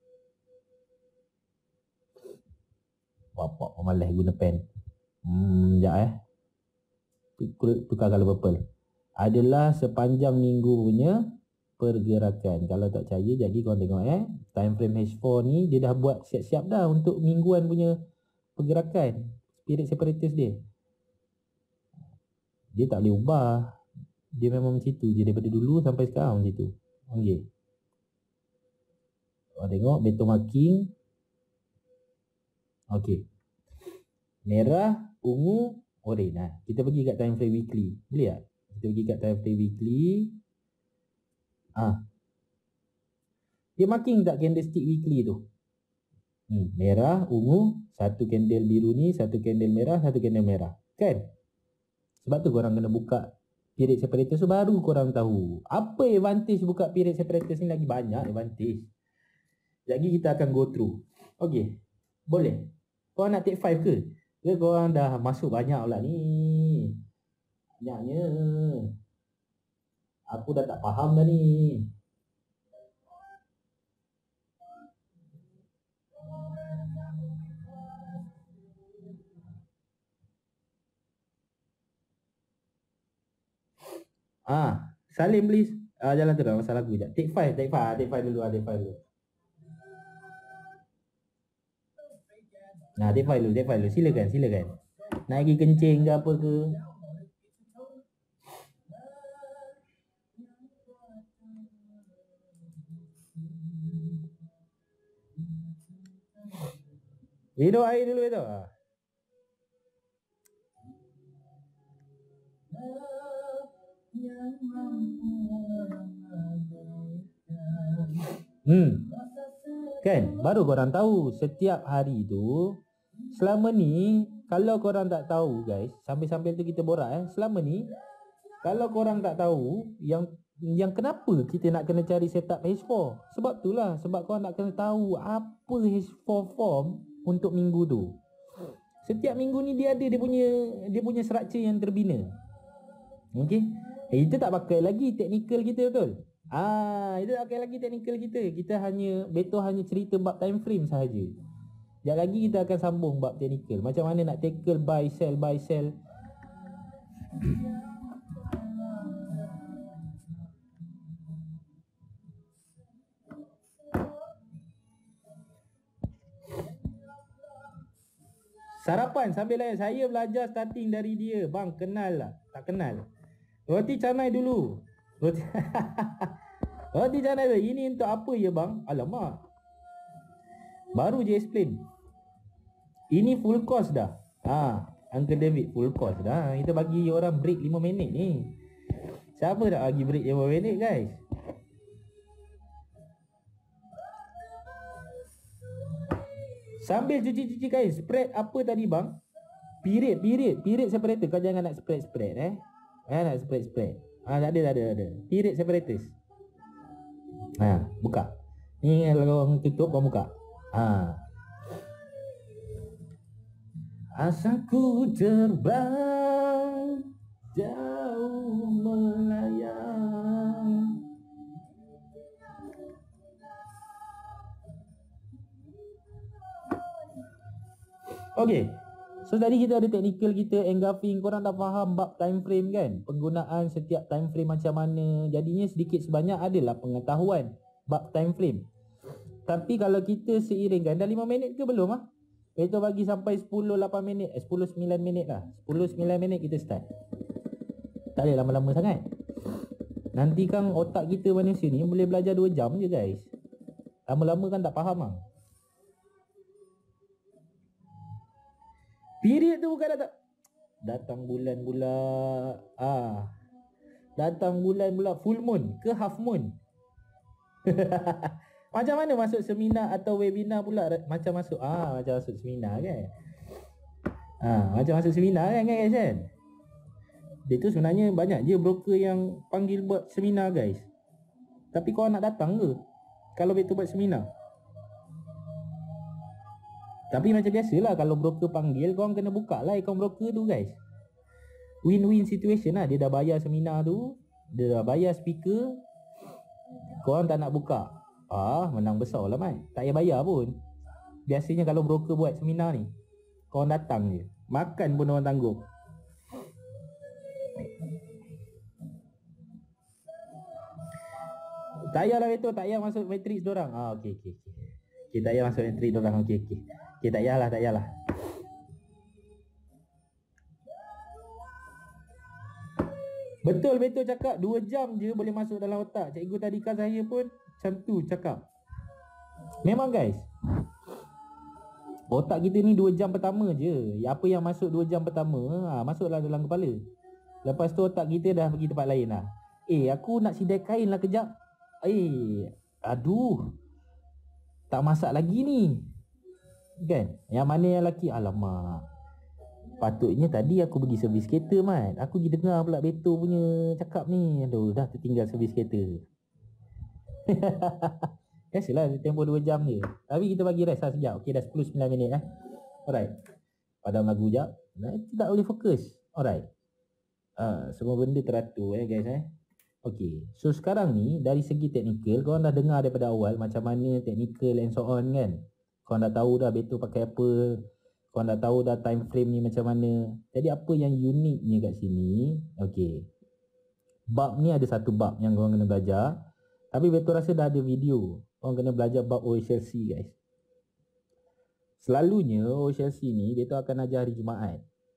Bapak pemalas guna pen. Hmm, sekejap eh. Tukar colour purple. Adalah sepanjang minggu punya pergerakan. Kalau tak percaya, jadi korang tengok eh. Time frame H four ni, dia dah buat siap-siap dah untuk mingguan punya pergerakan. Period separators dia. Dia tak boleh ubah. Dia memang macam tu je daripada dulu sampai sekarang macam tu. Okay. Korang tengok, Beto marking. Okey. Merah, ungu, oren. Nah, kita pergi kat time frame weekly. Boleh tak? Kita pergi kat time frame weekly. Ah. Dia marking tak candlestick weekly tu? Hmm, merah, ungu, satu candle biru ni, satu candle merah, satu candle merah. Kan? Sebab tu korang kena buka period separators tu, baru korang tahu. Apa advantage buka period separators ni? Lagi banyak advantage. Sekejap lagi kita akan go through. Okay, boleh? Korang nak take five ke? Ke korang dah masuk banyak pula ni? Banyaknya. Aku dah tak faham dah ni. Ah, Salim please. Ah, jalan terus masalah aku sekejap. Take five, take five, take five dulu, ah, take five dulu. Nah, take five dulu, take five dulu. Silakan, silakan. Nak pergi kencing ke apa ke? Hidup air dulu itu. Ah. Hmm. Kan, baru korang tahu setiap hari tu selama ni kalau korang tak tahu guys, sambil-sambil tu kita borak eh. Selama ni kalau korang tak tahu yang yang kenapa kita nak kena cari setup H four. Sebab itulah, sebab korang nak kena tahu apa H four form untuk minggu tu. Setiap minggu ni dia ada dia punya dia punya structure yang terbina. Okey. Eh, kita tak pakai lagi teknikal kita, betul? Ah, itu tak pakai lagi teknikal kita. Kita hanya Beto hanya cerita bab time frame sahaja. Sekejap lagi kita akan sambung bab teknikal. Macam mana nak tackle buy sell buy sell. Sarapan sambil layan. Saya belajar starting dari dia. Bang, kenal lah. Tak kenal. Roti canai dulu. Roti Roti canai dulu. Ini untuk apa ya bang? Alamak. Baru je explain. Ini full course dah. Ha, Uncle David full course dah. Kita bagi orang break lima minit ni. Siapa nak bagi break lima minit guys? Sambil cuci-cuci kain. Spread apa tadi bang? Period, period. Period separator. Kau jangan nak spread-spread eh. Eh nak spread-spread. Ah, tak ada, tak ada, tak ada. Period separators. Ha, buka. Ni kalau orang tutup, kau buka. Ha. Asaku terbang jauh melayang. Okey. So tadi kita ada technical kita, engulfing. Korang dah faham bab time frame kan? Penggunaan setiap time frame macam mana. Jadinya sedikit sebanyak adalah pengetahuan bab time frame. Tapi kalau kita seiringkan, dah lima minit ke belum ah? Kita bagi sampai sepuluh lapan minit, eh, sepuluh sembilan minit lah. sepuluh sembilan minit kita start. Tak boleh lama-lama sangat. Nanti kan otak kita manusia ni boleh belajar dua jam je guys. Lama-lama kan tak faham ah. Period tu bukan datang datang bulan pula. Ah. Datang bulan pula full moon ke half moon. Macam mana masuk seminar atau webinar pula macam masuk ah macam masuk seminar kan. Ah, macam masuk seminar kan guys kan. Dia tu sebenarnya banyak je broker yang panggil buat seminar guys. Tapi kau nak datang ke kalau betul buat seminar? Tapi macam biasalah kalau broker panggil, korang kena buka lah akaun broker tu guys. Win-win situation lah. Dia dah bayar seminar tu, dia dah bayar speaker, korang tak nak buka. Ah, menang besar lah man. Tak payah bayar pun. Biasanya kalau broker buat seminar ni, korang datang je, makan pun orang tanggung. Tak payahlah itu, tak payah masuk matrix dorang. Ah, okey okey okey. Okey, tak payah masuk matrix dorang. Okey okey. Okey, tak payahlah, tak payahlah. Betul betul cakap dua jam je boleh masuk dalam otak. Cikgu tadi kan saya pun macam tu cakap. Memang guys. Otak kita ni dua jam pertama je. Apa yang masuk dua jam pertama, ha, masuklah dalam kepala. Lepas tu otak kita dah pergi tempat lain lah. Eh, aku nak sidai kain lah kejap. Eh, aduh. Tak masak lagi ni. Kan? Yang mana yang lelaki? Alamak. Patutnya tadi aku pergi servis kereta man. Aku pergi dengar pula Beto punya cakap ni. Aduh, dah tertinggal servis kereta. Biasalah tempoh dua jam je. Tapi kita bagi rest lah sekejap. Okay, dah sepuluh sembilan minit eh. Alright. Padam lagu sekejap. Nah, kita tak boleh fokus. Alright. Uh, semua benda teratur eh guys eh. Okay. So sekarang ni dari segi teknikal, korang dah dengar daripada awal macam mana teknikal and so on kan. Korang dah tahu dah Beto pakai apa. Korang dah tahu dah time frame ni macam mana. Jadi apa yang uniknya kat sini. Okay. Bab ni ada satu bab yang korang kena belajar. Tapi Beto rasa dah ada video. Korang kena belajar bab O H L C guys. Selalunya O H L C ni Beto akan ajar hari Jumaat.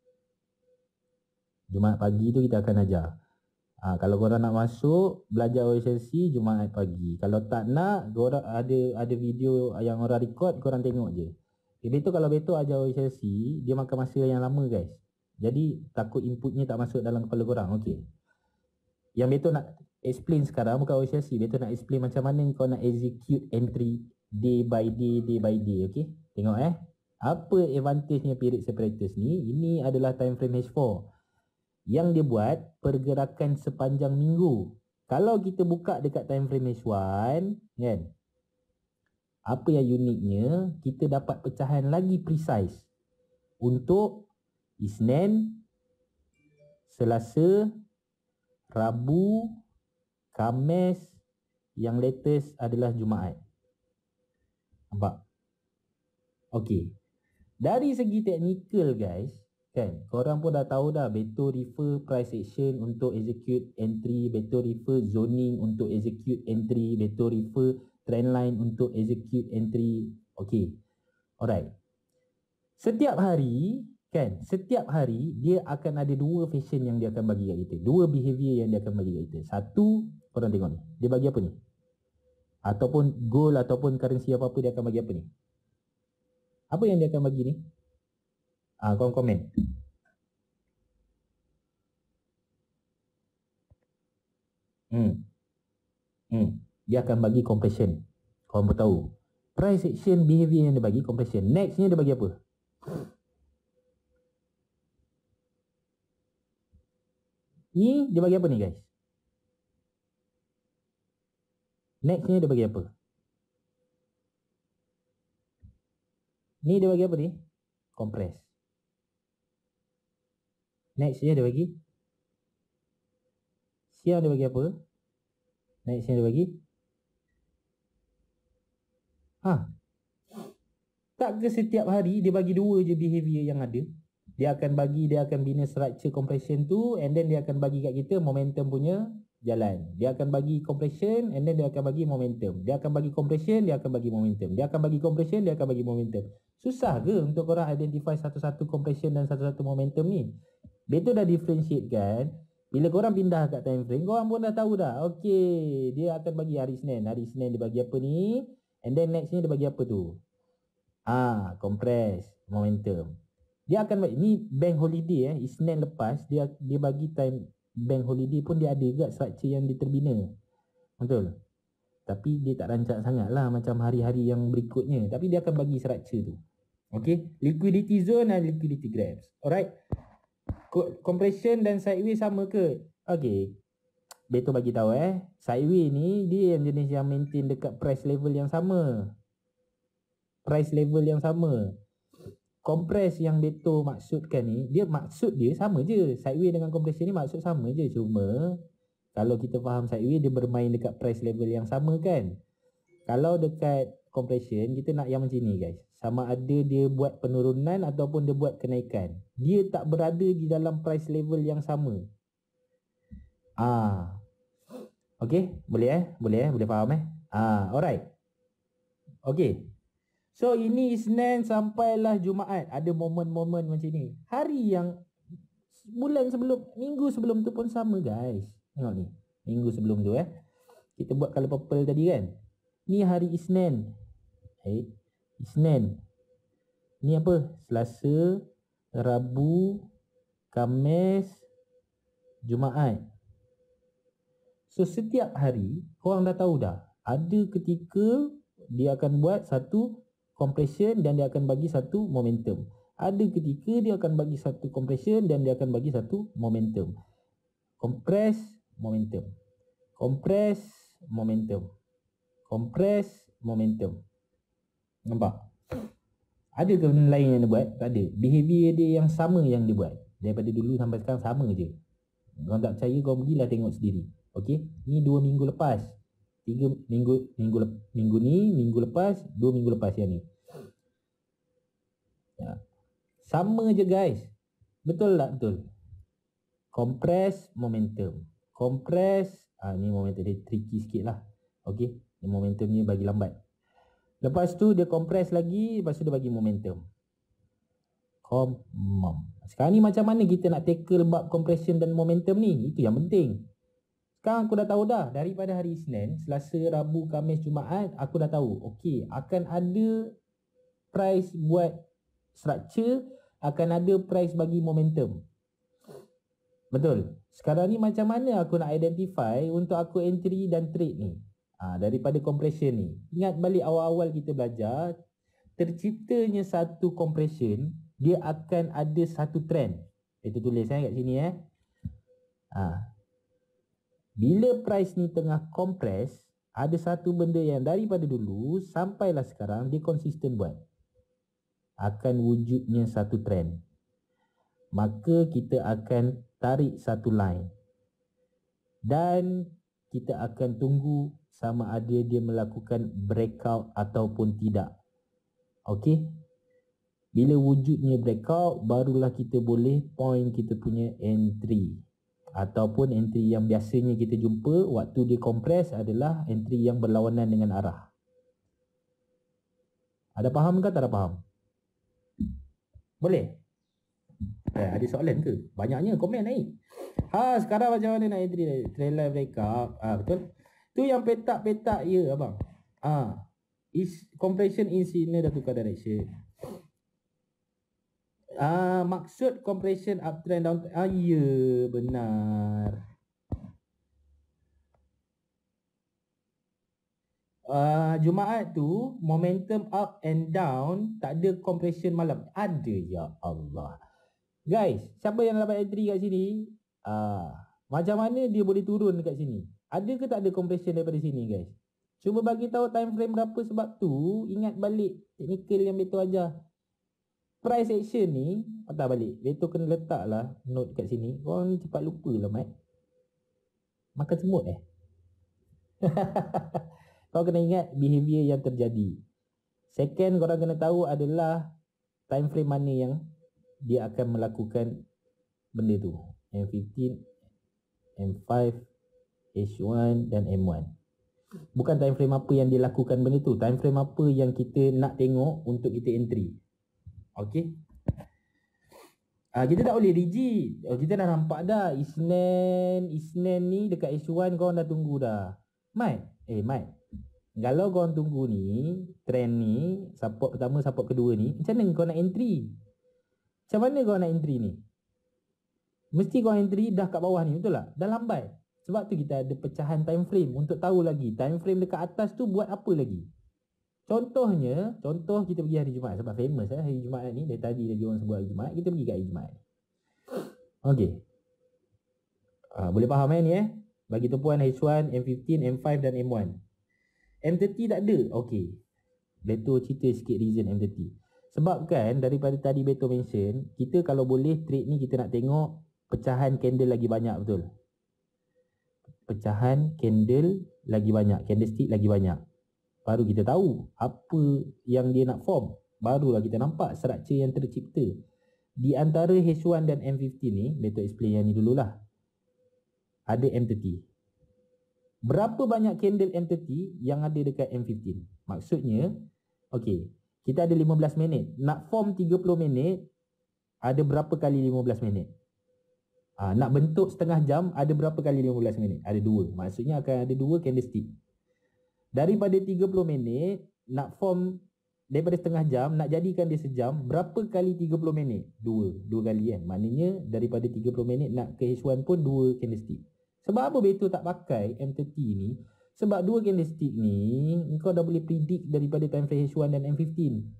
Jumaat pagi tu kita akan ajar. Ha, kalau korang nak masuk belajar O H L C Jumaat pagi. Kalau tak nak, korang ada ada video yang orang record, korang tengok je. Okay, Beto kalau Beto ajar O H L C, dia makan masa yang lama guys. Jadi takut inputnya tak masuk dalam kepala korang. Okay. Yang Beto nak explain sekarang bukan O H L C. Beto nak explain macam mana kau nak execute entry day by day, day by day. Okay. Tengok eh. Apa advantage-nya period separators ni? Ini adalah time frame H four. Yang dia buat pergerakan sepanjang minggu. Kalau kita buka dekat time frame H one kan, apa yang uniknya, kita dapat pecahan lagi precise untuk Isnin, Selasa, Rabu, Khamis, yang latest adalah Jumaat. Nampak? Okey. Dari segi teknikal guys, kan, korang pun dah tahu dah Beto refer price action untuk execute entry, Beto refer zoning untuk execute entry, Beto refer trendline untuk execute entry. Okey. Alright. Setiap hari kan, setiap hari dia akan ada dua fashion yang dia akan bagi kat kita. Dua behavior yang dia akan bagi kat kita. Satu, korang tengok ni. Dia bagi apa ni? Ataupun gold ataupun currency apa-apa dia akan bagi apa ni? Apa yang dia akan bagi ni? Ah, korang komen. Hmm. Hmm. Dia akan bagi compression. Korang pun tahu. Price action behavior yang dia bagi compression. Nextnya dia bagi apa? Ni dia bagi apa ni guys? Nextnya dia bagi apa? Ni dia bagi apa ni? Compress. Nextnya dia bagi siang dia bagi apa? Nextnya dia bagi ha. Tak ke setiap hari dia bagi dua je behavior yang ada. Dia akan bagi, dia akan bina structure compression tu, and then dia akan bagi kat kita momentum punya jalan. Dia akan bagi compression and then dia akan bagi momentum. Dia akan bagi compression, dia akan bagi momentum. Dia akan bagi compression, dia akan bagi momentum. Susah ke untuk korang identify satu-satu compression dan satu-satu momentum ni? Beto dah differentiate kan. Bila korang pindah kat time frame, korang pun dah tahu dah. Okay, dia akan bagi hari Senin. Hari Senin dia bagi apa ni? And then nextnya dia bagi apa tu? Ah, compress, momentum. Dia akan bagi, ni bank holiday eh. Isnin lepas, dia dia bagi time bank holiday pun dia ada juga structure yang dia terbina. Betul? Tapi dia tak rancak sangat lah macam hari-hari yang berikutnya. Tapi dia akan bagi structure tu. Okay, liquidity zone dan liquidity grabs. Alright. Compression dan sideway sama ke? Okay, Beto bagi tahu eh, sideway ni dia yang jenis yang maintain dekat price level yang sama. Price level yang sama. Compress yang Beto maksudkan ni, dia maksud dia sama je. Sideway dengan compression ni maksud sama je. Cuma kalau kita faham sideway, dia bermain dekat price level yang sama kan. Kalau dekat compression, kita nak yang macam ni guys. Sama ada dia buat penurunan ataupun dia buat kenaikan. Dia tak berada di dalam price level yang sama. Ah, okay, boleh eh? Boleh eh? Boleh faham eh? Ah, alright. Okay. So ini Isnin sampailah Jumaat. Ada momen-momen macam ni. Hari yang bulan sebelum, minggu sebelum tu pun sama guys. Tengok ni. Minggu sebelum tu eh. Kita buat color purple tadi kan. Ni hari Isnin. Eh, Isnin. Ni apa? Selasa, Rabu, Khamis, Jumaat. So setiap hari korang dah tahu dah. Ada ketika dia akan buat satu compression dan dia akan bagi satu momentum. Ada ketika dia akan bagi satu compression dan dia akan bagi satu momentum. Compress, momentum. Compress, momentum. Compress, momentum. Nampak? Ada ke benda lain yang dia buat? Tak ada. Behavior dia yang sama yang dia buat. Daripada dulu sampai sekarang sama je. Kau tak percaya, kau pergilah tengok sendiri. Okey? Ni dua minggu lepas. Tiga minggu minggu lep, minggu ni, minggu lepas, dua minggu lepas yang ni. Ya. Sama je guys. Betul tak? Betul. Compress momentum. Compress, ah ni momentum dia tricky sikit lah. Okey? Ni momentum ni bagi lambat. Lepas tu dia compress lagi, lepas tu dia bagi momentum. Komom. Sekarang ni macam mana kita nak tackle bab compression dan momentum ni? Itu yang penting. Sekarang aku dah tahu dah. Daripada hari Isnin, Selasa, Rabu, Khamis, Jumaat, aku dah tahu. Okey, akan ada price buat structure, akan ada price bagi momentum. Betul. Sekarang ni macam mana aku nak identify untuk aku entry dan trade ni? Ha, daripada compression ni. Ingat balik awal-awal kita belajar, terciptanya satu compression, dia akan ada satu trend. Itu tulis eh, kat sini eh. Ha. Bila price ni tengah compress, ada satu benda yang daripada dulu sampailah sekarang dia konsisten buat. Akan wujudnya satu trend. Maka kita akan tarik satu line. Dan kita akan tunggu sama ada dia melakukan breakout ataupun tidak. Okey? Bila wujudnya breakout, barulah kita boleh point kita punya entry. Ataupun entry yang biasanya kita jumpa waktu dia compress adalah entry yang berlawanan dengan arah. Ada faham ke tak ada faham? Boleh? Eh, ada soalan ke? Banyaknya komen naik. Ha, sekarang macam mana nak entry? Trend line breakup. Ah, betul? Tu yang petak-petak ya abang. Ah, is compression in signal dah tukar direction. Ah, maksud compression uptrend down. Ah, ya, benar. Uh, Jumaat tu momentum up and down, tak ada compression malam. Ada, ya Allah. Guys, siapa yang dapat entry kat sini? Ah, macam mana dia boleh turun dekat sini? Ada ke tak ada compression daripada sini guys? Cuba bagi tahu time frame berapa, sebab tu ingat balik technical yang Beto ajar. Price action ni, patah balik. Beto kena letak lah note kat sini. Korang ni cepat lupa lah Mat. Makan semut eh? Kau kena ingat behavior yang terjadi. Second, korang kena tahu adalah time frame mana yang dia akan melakukan benda tu. M fifteen, M five, H one dan M one. Bukan time frame apa yang dia lakukan benda tu. Time frame apa yang kita nak tengok untuk kita entry. Okey. Ah, kita tak boleh rigid. Oh, kita dah nampak dah Isnin, Isnin ni dekat H one korang dah tunggu dah. Mat, eh Mat. Kalau korang tunggu ni, trend ni, support pertama, support kedua ni, macam mana kau nak entry? Macam mana kau nak entry ni? Mesti kau entry dah kat bawah ni, betul tak? Dah lambat. Sebab tu kita ada pecahan time frame untuk tahu lagi time frame dekat atas tu buat apa lagi. Contohnya, contoh kita pergi hari Jumaat. Sebab famous eh, hari Jumaat ni. Dari tadi lagi orang sebut hari Jumaat. Kita pergi kat hari Jumaat. Okey. Ha, boleh faham eh ni eh? Bagi tumpuan H one, M fifteen, M five dan M one. M thirty tak ada. Okey. Beto cerita sikit reason M thirty. Sebab kan daripada tadi Beto mention, kita kalau boleh trade ni kita nak tengok pecahan candle lagi banyak, betul? Pecahan candle lagi banyak. Candlestick lagi banyak. Baru kita tahu apa yang dia nak form. Barulah kita nampak structure yang tercipta. Di antara H one dan M fifteen ni, Beto explain yang ni dululah. Ada M thirty. Berapa banyak candle M thirty yang ada dekat M fifteen? Maksudnya, okey, kita ada lima belas minit. Nak form tiga puluh minit, ada berapa kali lima belas minit? Ha, nak bentuk setengah jam, ada berapa kali lima belas minit? Ada dua. Maksudnya akan ada dua candlestick. Daripada tiga puluh minit, nak form daripada setengah jam, nak jadikan dia sejam, berapa kali tiga puluh minit? Dua. Dua kali kan? Maknanya daripada tiga puluh minit nak ke H one pun dua candlestick. Sebab apa Beto tak pakai M thirty ni? Sebab dua candlestick ni, kau dah boleh predict daripada time frame H one dan M fifteen.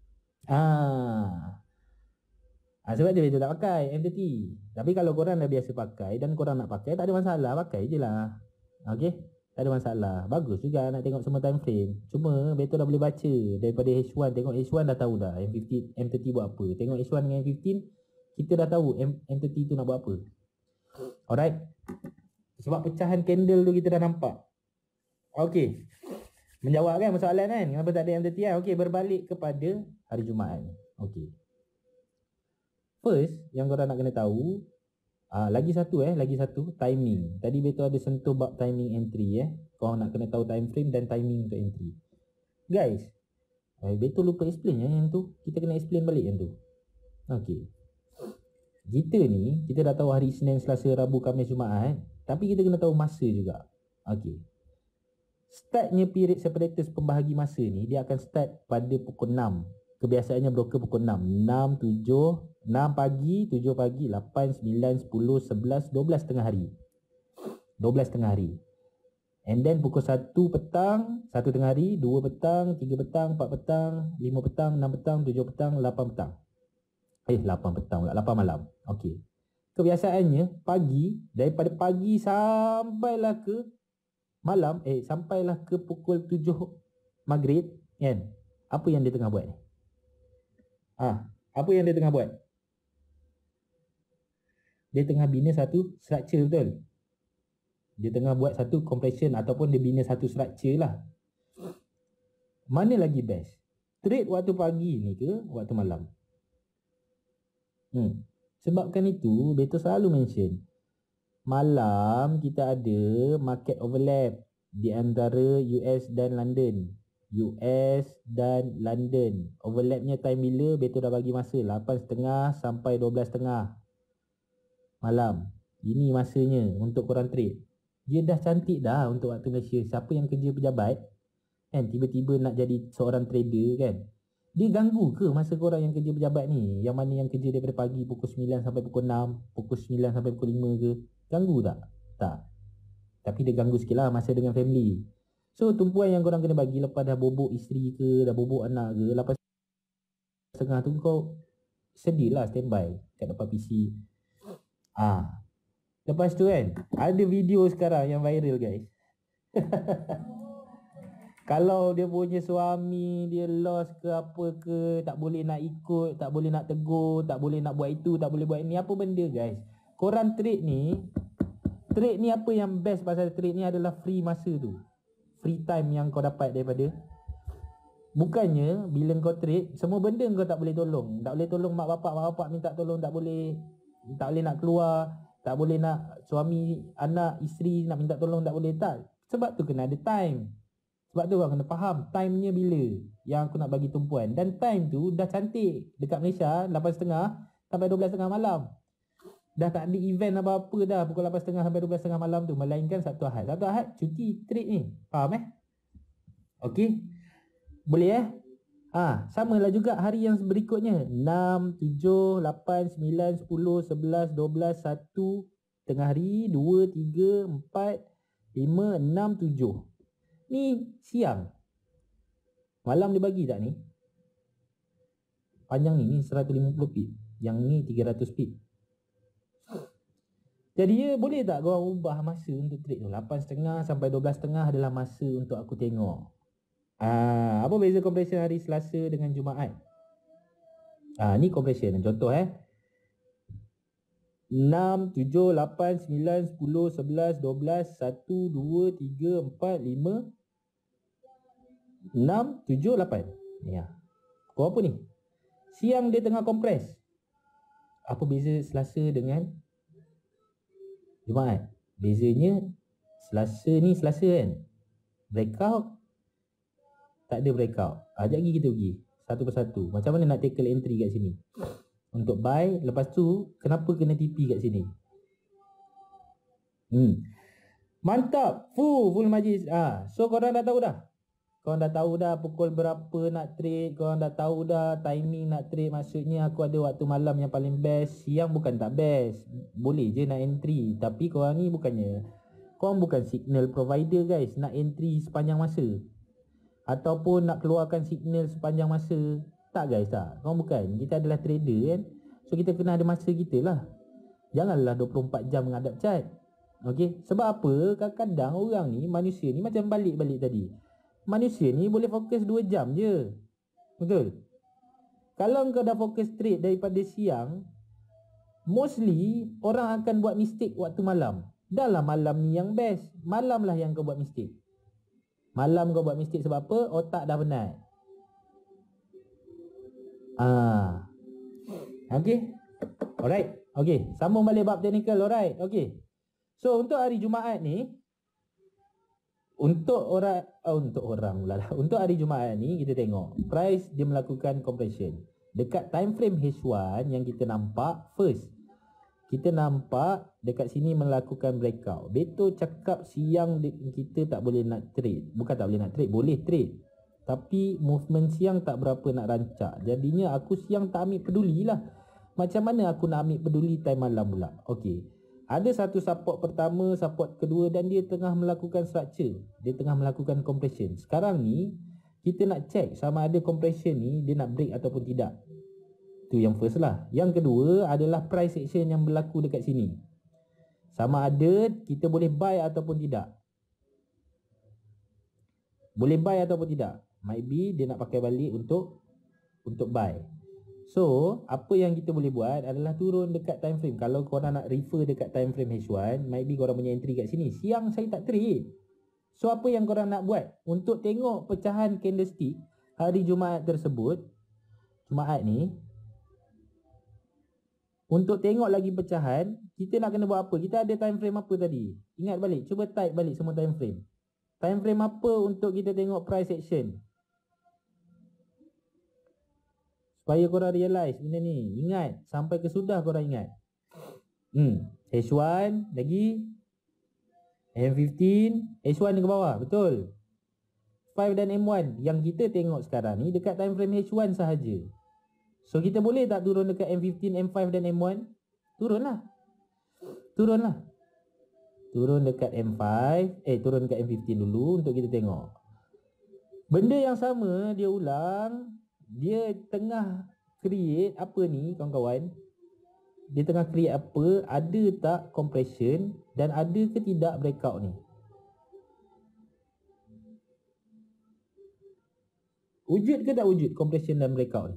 Ah. Ah, sebab dia Beto tak pakai M thirty. Tapi kalau korang dah biasa pakai dan korang nak pakai, tak ada masalah. Pakai je lah. Okay? Tak ada masalah. Bagus juga nak tengok semua time frame. Cuma betul dah boleh baca daripada H one. Tengok H one dah tahu dah M fifteen, M thirty buat apa. Tengok H one dengan M fifteen, kita dah tahu M, M30 tu nak buat apa. Alright. Sebab pecahan candle tu kita dah nampak. Okey. Menjawab kan soalan kan? Kenapa tak ada M thirty kan? Okey, berbalik kepada hari Jumaat. Okey. First, yang korang nak kena tahu, ah, lagi satu eh, lagi satu, timing. Tadi betul ada sentuh bab timing entry eh. Korang nak kena tahu time frame dan timing untuk entry. Guys, eh, betul lupa explain ya yang tu. Kita kena explain balik yang tu. Okey. Kita ni, kita dah tahu hari Isnin, Selasa, Rabu, Khamis, Jumaat. Tapi kita kena tahu masa juga. Okey. Startnya period separatus pembahagi masa ni, dia akan start pada pukul enam. Kebiasaannya broker pukul enam. enam, tujuh, enam pagi, tujuh pagi, lapan, sembilan, sepuluh, sebelas, dua belas tengah hari. dua belas tengah hari. And then pukul satu petang, satu tengah hari, dua petang, tiga petang, empat petang, lima petang, enam petang, tujuh petang, lapan petang. Eh, lapan petang pula, lapan malam. Okey. Kebiasaannya pagi, daripada pagi sampailah ke malam, eh sampailah ke pukul tujuh maghrib, kan? Apa yang dia tengah buat ni? Ah, apa yang dia tengah buat? Dia tengah bina satu structure, betul? Dia tengah buat satu compression ataupun dia bina satu structure lah. Mana lagi best? Trade waktu pagi ni ke waktu malam? Hmm. Sebabkan itu, Beto selalu mention, malam kita ada market overlap di antara U S dan London. U S dan London. Overlapnya time bila? Beto dah bagi masa lapan tiga puluh sampai dua belas tiga puluh malam. Ini masanya untuk korang trade. Dia dah cantik dah untuk waktu Malaysia. Siapa yang kerja pejabat kan, tiba-tiba nak jadi seorang trader kan, dia ganggu ke masa korang yang kerja pejabat ni? Yang mana yang kerja daripada pagi pukul sembilan sampai pukul enam, pukul sembilan sampai pukul lima ke? Ganggu tak? Tak. Tapi dia ganggu sikit lah masa dengan family. So tumpuan yang korang kena bagi lepas dah bobok isteri ke, dah bobok anak ke, lepas setengah tu kau sedih lah standby kat depan P C. Ah, lepas tu kan, ada video sekarang yang viral guys. Kalau dia punya suami dia lost ke apa ke, tak boleh nak ikut, tak boleh nak tegur, tak boleh nak buat itu, tak boleh buat ini, apa benda guys. Korang trade ni, trade ni apa yang best pasal trade ni adalah free masa tu. Free time yang kau dapat daripada. Bukannya bila kau trade, semua benda kau tak boleh tolong. Tak boleh tolong mak bapak, mak bapak minta tolong tak boleh. Tak boleh nak keluar, tak boleh nak suami, anak, isteri nak minta tolong tak boleh, tak. Sebab tu kena ada time. Sebab tu korang kena faham time-nya bila yang aku nak bagi tumpuan. Dan time tu dah cantik dekat Malaysia lapan tiga puluh sampai dua belas tiga puluh malam. Dah tak ada event apa-apa dah pukul lapan tiga puluh sampai dua belas tiga puluh malam tu, melainkan Sabtu Ahad. Sabtu Ahad cuti trade ni. Faham eh? Okey. Boleh eh? Ah, samalah juga hari yang berikutnya. enam, tujuh, lapan, sembilan, sepuluh, sebelas, dua belas, satu tengah hari, dua, tiga, empat, lima, enam, tujuh. Ni siang. Malam dia bagi tak ni? Panjang ni, ni seratus lima puluh pip. Yang ni tiga ratus pip. Jadi ya, boleh tak kau ubah masa untuk trade tu? lapan tiga puluh sampai dua belas tiga puluh adalah masa untuk aku tengok. Ah, apa beza compression hari Selasa dengan Jumaat? Ah, ni compression. Contoh eh. enam, tujuh, lapan, sembilan, sepuluh, sebelas, dua belas, satu, dua, tiga, empat, lima, enam, tujuh, lapan. Ya. Kau apa ni? Siang dia tengah kompres. Apa beza Selasa dengan Jumaat? Bezanya Selasa ni Selasa kan, breakout, tak ada breakout. Ah, sekejap lagi kita pergi satu persatu. Macam mana nak tackle entry kat sini untuk buy. Lepas tu kenapa kena T P kat sini? Hmm. Mantap. Full full majlis. Ah, so korang dah tahu dah. Korang dah tahu dah pukul berapa nak trade. Korang dah tahu dah timing nak trade. Maksudnya aku ada waktu malam yang paling best. Siang bukan tak best. Boleh je nak entry. Tapi korang ni bukannya, korang bukan signal provider guys. Nak entry sepanjang masa ataupun nak keluarkan signal sepanjang masa. Tak guys, tak. Korang bukan. Kita adalah trader kan. So kita kena ada masa kita lah. Janganlah dua puluh empat jam menghadap chart. Okey, sebab apa? Kadang-kadang orang ni, manusia ni macam balik-balik tadi. Manusia ni boleh fokus dua jam je. Betul? Kalau kau dah fokus trade daripada siang, mostly orang akan buat mistake waktu malam. Dah lah malam ni yang best. Malam lah yang kau buat mistake. Malam kau buat mistake sebab apa? Otak dah penat. Ah. Okay. Alright. Okay. Sambung balik bab technical. Alright. Okay. So untuk hari Jumaat ni, Untuk orang oh, Untuk orang pula lah. Untuk hari Jumaat ni kita tengok price dia melakukan compression dekat time frame H one yang kita nampak. First, kita nampak dekat sini melakukan breakout. Beto cakap siang kita tak boleh nak trade. Bukan tak boleh nak trade, boleh trade, tapi movement siang tak berapa nak rancak. Jadinya aku siang tak ambil peduli lah. Macam mana aku nak ambil peduli time malam pula? Okey, ada satu support pertama, support kedua, dan dia tengah melakukan structure. Dia tengah melakukan compression. Sekarang ni kita nak check sama ada compression ni dia nak break ataupun tidak. Tu yang first lah. Yang kedua adalah price action yang berlaku dekat sini. Sama ada kita boleh buy ataupun tidak. Boleh buy ataupun tidak. Might be dia nak pakai balik untuk untuk buy. So, apa yang kita boleh buat adalah turun dekat time frame. Kalau korang nak refer dekat time frame H one, might be korang punya entry kat sini. Siang saya tak trade. So, apa yang korang nak buat? Untuk tengok pecahan candlestick hari Jumaat tersebut, Jumaat ni, untuk tengok lagi pecahan, kita nak kena buat apa? Kita ada time frame apa tadi? Ingat balik, cuba type balik semua time frame. Time frame apa untuk kita tengok price action? Supaya korang realize benda ni. Ingat, sampai ke sudah korang ingat. Hmm, H one lagi, M fifteen, H one ni ke bawah, betul. five dan M one yang kita tengok sekarang ni dekat time frame H one sahaja. So kita boleh tak turun dekat M fifteen, M five dan M one? Turunlah. Turunlah. Turun dekat M five, eh turun dekat M fifteen dulu untuk kita tengok. Benda yang sama dia ulang. Dia tengah create apa ni kawan-kawan? Dia tengah create apa? Ada tak compression dan ada ke tidak breakout ni? Wujud ke tak wujud compression dan breakout ni?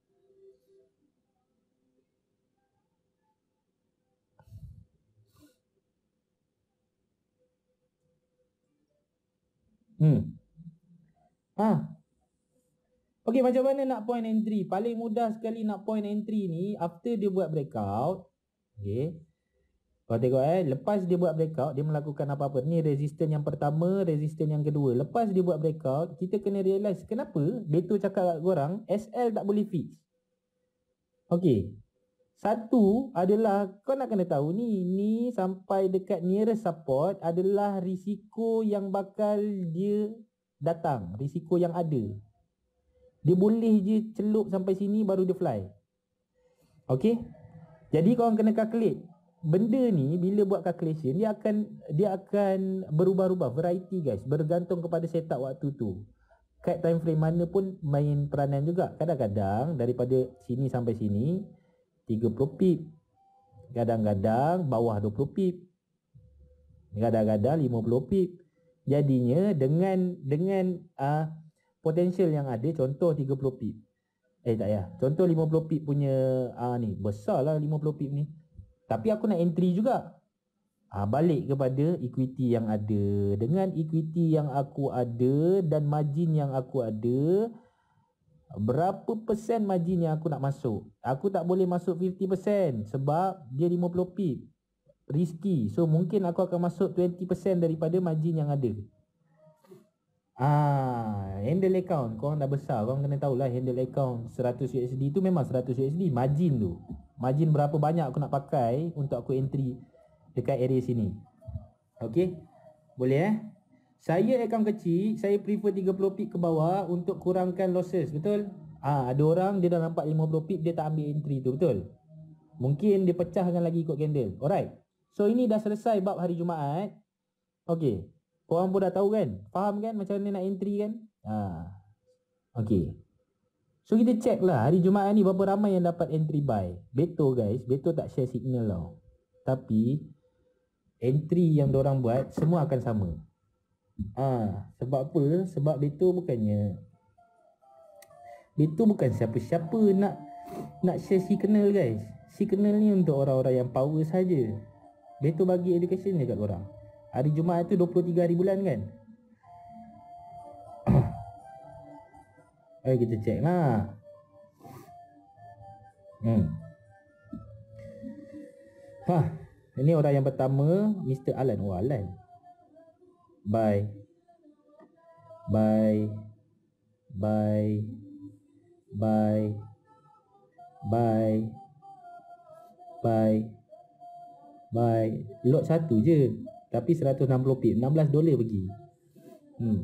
Hmm. Ah. Okey, macam mana nak point entry? Paling mudah sekali nak point entry ni after dia buat breakout. Okey. Kau tengok eh, lepas dia buat breakout, dia melakukan apa-apa. Ni resistance yang pertama, resistance yang kedua. Lepas dia buat breakout, kita kena realize kenapa Beto cakap kat korang S L tak boleh fix. Okey. Satu adalah kau nak kena tahu ni, ni sampai dekat nearest support adalah risiko yang bakal dia datang, risiko yang ada. Dia boleh je celup sampai sini baru dia fly. Okey. Jadi korang kena calculate. Benda ni bila buat calculation dia akan dia akan berubah-ubah, variety guys, bergantung kepada setup waktu tu. Kat time frame mana pun main peranan juga. Kadang-kadang daripada sini sampai sini tiga puluh pip. Kadang-kadang bawah dua puluh pip. Kadang-kadang lima puluh pip. Jadinya dengan dengan uh, potential yang ada, contoh tiga puluh pip. Eh tak ya. Contoh lima puluh pip punya uh, ni, besarlah lima puluh pip ni. Tapi aku nak entry juga. Ah, balik kepada equity yang ada. Dengan equity yang aku ada dan margin yang aku ada, berapa persen margin yang aku nak masuk? Aku tak boleh masuk lima puluh persen sebab dia lima puluh pip. Risky. So mungkin aku akan masuk dua puluh persen daripada margin yang ada. Ah, handle account korang dah besar, korang kena tahulah handle account seratus U S D tu memang seratus U S D margin tu. Margin berapa banyak aku nak pakai untuk aku entry dekat area sini. Okey. Boleh eh? Saya account kecil, saya prefer tiga puluh pip ke bawah untuk kurangkan losses, betul? Ah, ada orang dia dah nampak lima puluh pip dia tak ambil entry tu, betul? Mungkin dia pecahkan lagi ikut candle. Alright. So ini dah selesai bab hari Jumaat. Okey. Korang pun dah tahu kan? Faham kan macam mana nak entry kan? Ha. Okey. So kita check lah hari Jumaat ni berapa ramai yang dapat entry buy. Beto guys, Beto tak share signal tau. Tapi entry yang diorang buat semua akan sama. Ah, sebab apa? Sebab Beto bukannya Beto bukan siapa-siapa nak nak share signal guys. Signal ni untuk orang-orang yang power saja. Beto bagi education je kat korang. Hari Jumaat tu dua puluh tiga hari bulan kan. Mari kita check lah. Hmm. Ha, ini orang yang pertama, Mister Alan. Oh, Alan. Bye. Bye. Bye. Bye. Bye. Bye. Bye. Lot satu je. Tapi seratus enam puluh pip. enam belas dolar pergi. Hmm.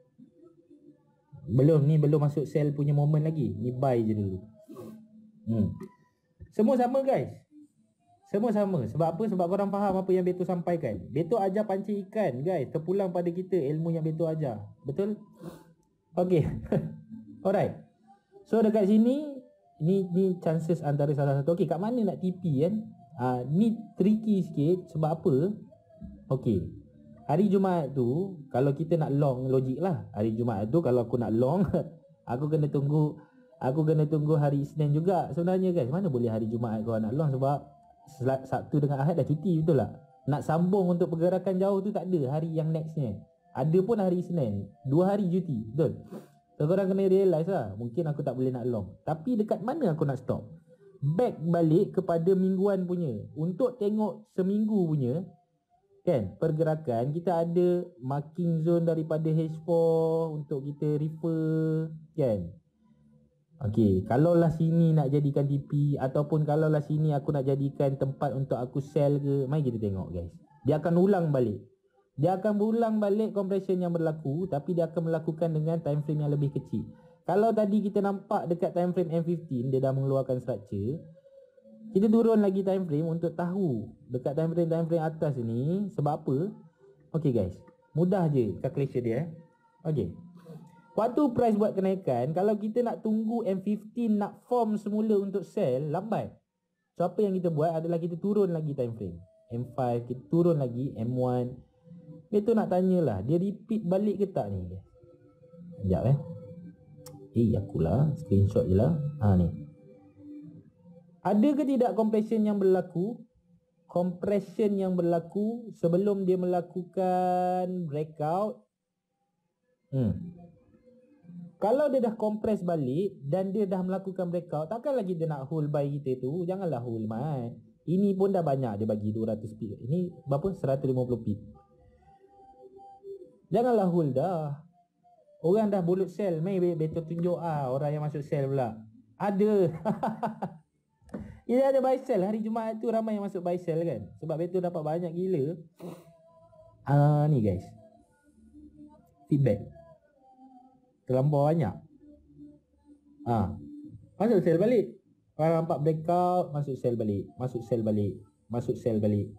Belum ni, belum masuk sell punya moment lagi. Ni buy je dulu. Hmm. Semua sama guys. Semua sama. Sebab apa? Sebab korang faham apa yang Beto sampaikan. Beto ajar pancing ikan guys. Terpulang pada kita ilmu yang Beto ajar. Betul? Okay. Alright. So dekat sini, ni ni chances antara salah satu. Okay, kat mana nak T P kan? Uh, ni tricky sikit. Sebab apa? Okay, hari Jumaat tu, kalau kita nak long, logik lah. Hari Jumaat tu kalau aku nak long, aku kena tunggu Aku kena tunggu hari Isnin juga sebenarnya guys. Mana boleh hari Jumaat kau nak long, sebab Sabtu dengan Ahad dah cuti, betul tak? Nak sambung untuk pergerakan jauh tu tak ada hari yang nextnya. Ada pun hari Isnin, dua hari cuti, betul? So korang kena realise lah, mungkin aku tak boleh nak long. Tapi dekat mana aku nak stop? Back balik kepada mingguan punya. Untuk tengok seminggu punya kan pergerakan, kita ada marking zone daripada H four untuk kita refer kan. Okey, kalaulah sini nak jadikan T P, ataupun kalaulah sini aku nak jadikan tempat untuk aku sell ke, mari kita tengok guys. Dia akan ulang balik. Dia akan berulang balik compression yang berlaku, tapi dia akan melakukan dengan time frame yang lebih kecil. Kalau tadi kita nampak dekat time frame M fifteen dia dah mengeluarkan structure, kita turun lagi time frame untuk tahu dekat time frame time frame atas ni sebab apa. Okey guys, mudah je calculation dia. Okey. Waktu price buat kenaikan, kalau kita nak tunggu M fifteen nak form semula untuk sell, lambat. So apa yang kita buat adalah kita turun lagi time frame M five, kita turun lagi M one. Betul nak tanyalah, dia repeat balik ke tak ni? Sekejap eh. Eh, akulah screenshot je lah. Ha ni. Ada ke tidak compression yang berlaku? Compression yang berlaku sebelum dia melakukan breakout. Hmm. Kalau dia dah compress balik dan dia dah melakukan breakout, takkan lagi dia nak hold buy kita tu. Janganlah hold mat. Ini pun dah banyak dia bagi dua ratus pip. Ini berapa? seratus lima puluh pip. Janganlah hold dah. Orang dah bulut sell. Mari betul tunjuk ah orang yang masuk sell pula. Ada. Dia ada buy sell. Hari Jumaat tu ramai yang masuk buy sell kan. Sebab betul dapat banyak gila. Ah ni guys. Feedback. Terlampau banyak. Ah, masuk sell balik. Orang nampak breakout, masuk sell balik. Masuk sell balik. Masuk sell balik.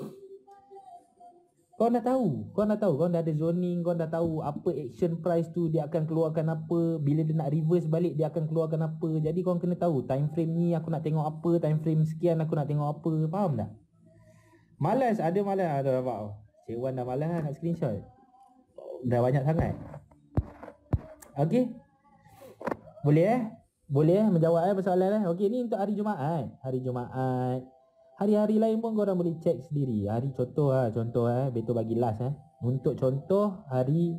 Kau dah tahu. Kau dah tahu. Kau dah ada zoning. Kau dah tahu apa action price tu dia akan keluarkan apa. Bila dia nak reverse balik dia akan keluarkan apa. Jadi kau kena tahu time frame ni aku nak tengok apa. Time frame sekian aku nak tengok apa. Faham tak? Malas. Ada malas. Ada nampak. Cik Wan dah malas lah nak screenshot. Dah banyak sangat. Okey. Boleh eh? Boleh eh menjawab eh persoalan eh. Okey, ni untuk hari Jumaat. Hari Jumaat. Hari-hari lain pun korang boleh check sendiri. Hari contoh lah, contoh eh Betul bagi last eh. Untuk contoh hari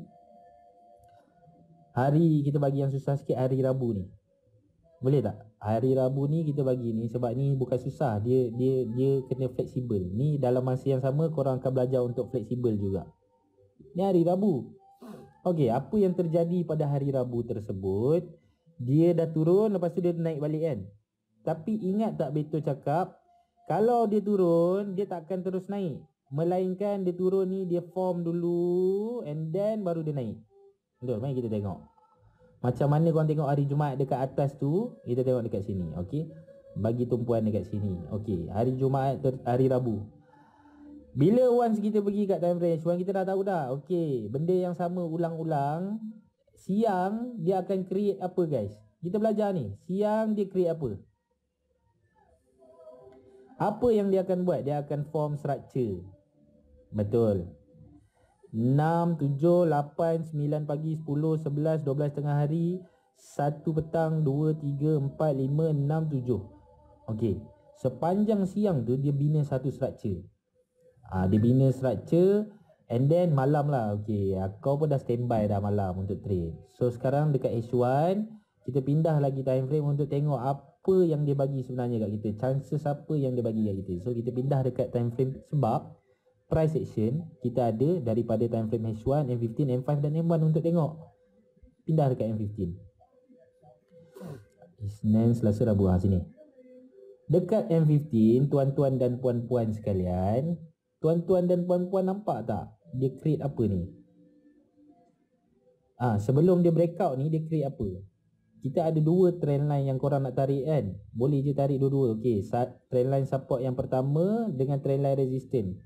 Hari kita bagi yang susah sikit, hari Rabu ni. Boleh tak? Hari Rabu ni kita bagi ni sebab ni bukan susah, dia dia dia kena fleksibel. Ni dalam masa yang sama korang akan belajar untuk fleksibel juga. Ni hari Rabu. Okey, apa yang terjadi pada hari Rabu tersebut? Dia dah turun, lepas tu dia naik balik kan. Tapi ingat tak Betul cakap, kalau dia turun, dia takkan terus naik. Melainkan dia turun ni, dia form dulu and then baru dia naik. Betul, mari kita tengok. Macam mana korang tengok hari Jumaat dekat atas tu, kita tengok dekat sini. Okey, bagi tumpuan dekat sini. Okey, hari Jumaat, hari Rabu. Bila once kita pergi kat time range, once kita dah tahu dah, okey, benda yang sama ulang-ulang. Siang dia akan create apa guys? Kita belajar ni. Siang dia create apa? Apa yang dia akan buat? Dia akan form structure. Betul. enam, tujuh, lapan, sembilan pagi, sepuluh, sebelas, dua belas tengah hari, satu petang, dua, tiga, empat, lima, enam, tujuh. Okey. Sepanjang siang tu dia bina satu structure. Ah, dia bina structure and then malam lah. Okey, kau pun dah standby dah malam untuk trade. So sekarang dekat H one kita pindah lagi time frame untuk tengok apa yang dia bagi sebenarnya kat kita. Chances apa yang dia bagi kat kita. So kita pindah dekat time frame sebab price action kita ada daripada time frame H one, M fifteen, M five dan M one untuk tengok. Pindah dekat M fifteen. Isnin, Selasa, Rabu. Ha, sini. Dekat M fifteen, tuan-tuan dan puan-puan sekalian, tuan-tuan dan puan-puan nampak tak dia create apa ni? Ah, ha, sebelum dia breakout ni dia create apa? Kita ada dua trend line yang korang nak tarik kan? Boleh je tarik dua-dua. Okey, trend line support yang pertama dengan trend line resistance.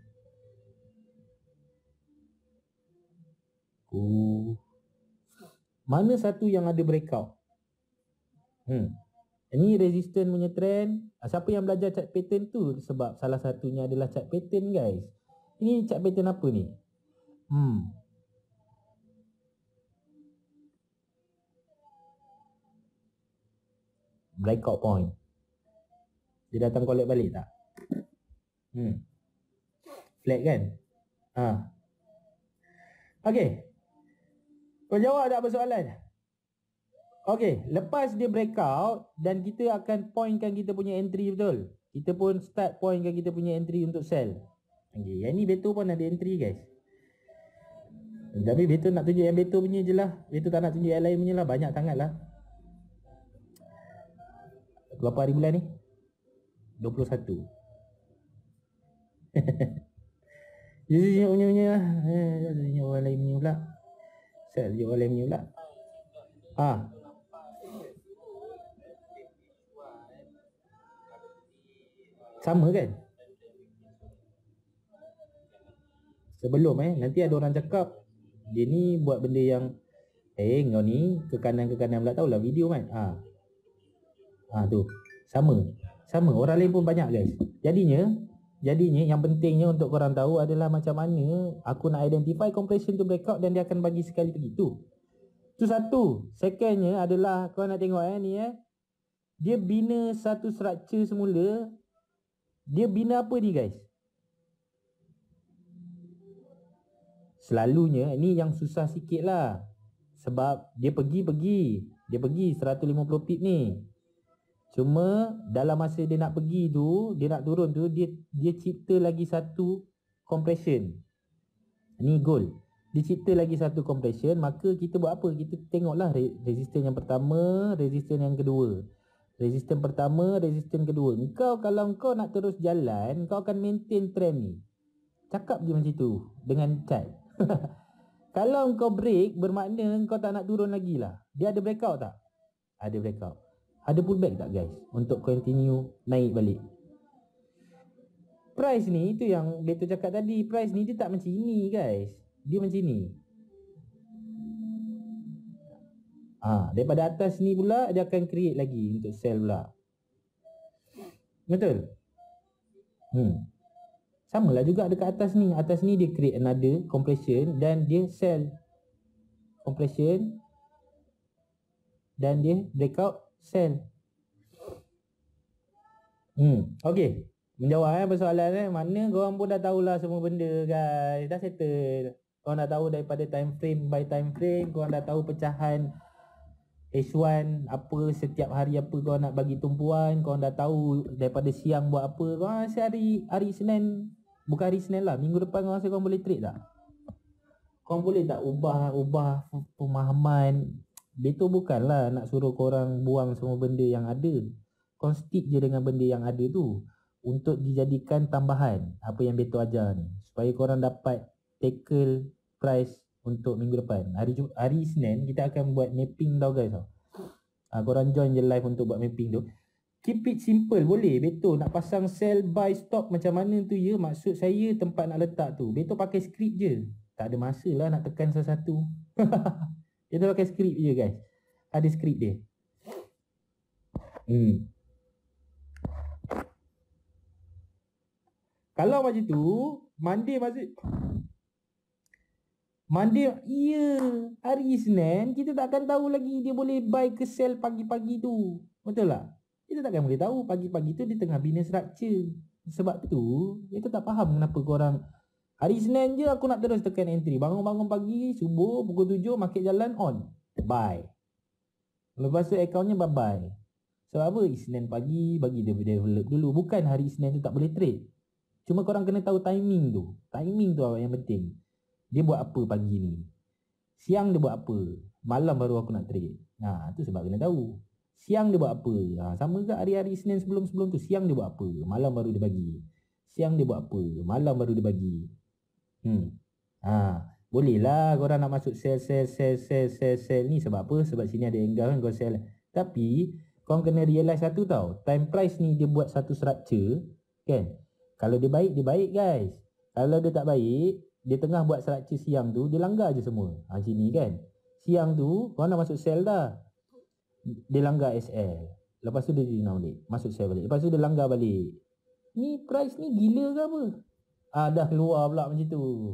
Uh. Mana satu yang ada breakout? Hmm. Ini resistance punya trend. Siapa yang belajar chart pattern tu? Sebab salah satunya adalah chart pattern, guys. Ini chart pattern apa ni? Hmm. Breakout point. Dia datang collect balik tak? Hmm. Flat kan? Ha. Okey. Kau jawab tak persoalan? Okey, lepas dia breakout dan kita akan pointkan kita punya entry, betul? Kita pun start pointkan kita punya entry untuk sell. Okey, yang ni Beto pun ada entry, guys. Tapi Beto nak tunjuk yang Beto punya je lah. Beto tak nak tunjuk yang lain punya lah. Banyak sangat lah. Berapa hari bulan ni? dua puluh satu. Dia tunjuk punya-punya lah. Dia tunjuk orang lain punya pula. Saya tunjuk orang lain punya pula. Ah. Sama kan? Sebelum eh nanti ada orang cakap dia ni buat benda yang eh kau ni ke kanan ke kanan pula, tahulah video kan. Ah. Ah tu. Sama. Sama, orang lain pun banyak, guys. Jadinya Jadinya yang pentingnya untuk korang tahu adalah macam mana aku nak identify compression to breakout dan dia akan bagi sekali pergi tu. Tu satu. Secondnya adalah kau nak tengok eh ni eh. Dia bina satu structure semula. Dia bina apa ni, guys? Selalunya ni yang susah sikit lah. Sebab dia pergi-pergi. Dia pergi seratus lima puluh pip ni. Cuma dalam masa dia nak pergi tu, dia nak turun tu, dia dia cipta lagi satu compression. Ni goal. Dia cipta lagi satu compression, maka kita buat apa? Kita tengoklah resistance yang pertama, resistance yang kedua. Resistance pertama, resistance kedua. Engkau kalau engkau nak terus jalan, kau akan maintain trend ni. Cakap je macam tu dengan chart. Kalau engkau break, bermakna engkau tak nak turun lagi lah. Dia ada breakout tak? Ada breakout. Ada pullback tak, guys? Untuk continue naik balik. Price ni, itu yang Beto cakap tadi. Price ni dia tak macam ini, guys. Dia macam ni. Ah, daripada atas ni pula dia akan create lagi untuk sell pula. Betul? Hmm. Samalah juga dekat atas ni. Atas ni dia create another compression dan dia sell. Compression dan dia breakout sell. Hmm, okey. Menjawab eh persoalan eh. Mana korang pun dah tahulah semua benda, guys. Dah settle. Korang dah tahu daripada time frame by time frame, korang dah tahu pecahan H one apa setiap hari apa korang nak bagi tumpuan, korang dah tahu daripada siang buat apa. Korang rasa hari hari Senin, bukan hari Senin lah, minggu depan korang rasa korang boleh trade tak? Korang boleh tak ubah ubah pemahaman? Beto bukanlah nak suruh korang buang semua benda yang ada. Korang stick je dengan benda yang ada tu untuk dijadikan tambahan apa yang Beto ajar ni, supaya korang dapat tackle price untuk minggu depan. Hari hari Isnin kita akan buat mapping tau, guys tau. Ha, korang join je live untuk buat mapping tu. Keep it simple boleh. Beto nak pasang sell buy stop macam mana tu ya, maksud saya tempat nak letak tu. Beto pakai skrip je. Tak ada masa lah nak tekan satu-satu. Beto pakai skrip je, guys. Ada skrip dia. Hmm. Kalau macam tu, Monday maksud Monday, iya, hari Isnin kita takkan tahu lagi dia boleh buy ke sell pagi-pagi tu. Betul tak? Kita takkan boleh tahu pagi-pagi tu dia tengah bina structure. Sebab tu, kita tak faham kenapa korang hari Isnin je aku nak terus tekan entry. Bangun-bangun pagi, subuh, pukul tujuh, market jalan on. Buy. Lepas tu accountnya bye-bye. Sebab apa? Isnin pagi bagi dia develop dulu. Bukan hari Isnin tu tak boleh trade. Cuma korang kena tahu timing tu. Timing tu yang penting. Dia buat apa pagi ni? Siang dia buat apa? Malam baru aku nak trade. Nah, tu sebab kena tahu. Siang dia buat apa? Ha, sama ke hari-hari Isnin sebelum-sebelum tu? Siang dia buat apa? Malam baru dia bagi. Siang dia buat apa? Malam baru dia bagi. Hmm. Ha, boleh lah korang nak masuk sell, sell, sell, sell, sell, sell ni. Sebab apa? Sebab sini ada angle kan kau sell. Tapi, korang kena realize satu tau. Time price ni dia buat satu structure. Kan? Kalau dia baik, dia baik guys. Kalau dia tak baik, dia tengah buat structure siang tu, dia langgar je semua. Ha, sini kan. Siang tu, korang nak masuk sell dah. Dia langgar S L. Lepas tu dia dina balik. Masuk sell balik. Lepas tu dia langgar balik. Ni price ni gila ke apa? Ah, dah keluar pula macam tu.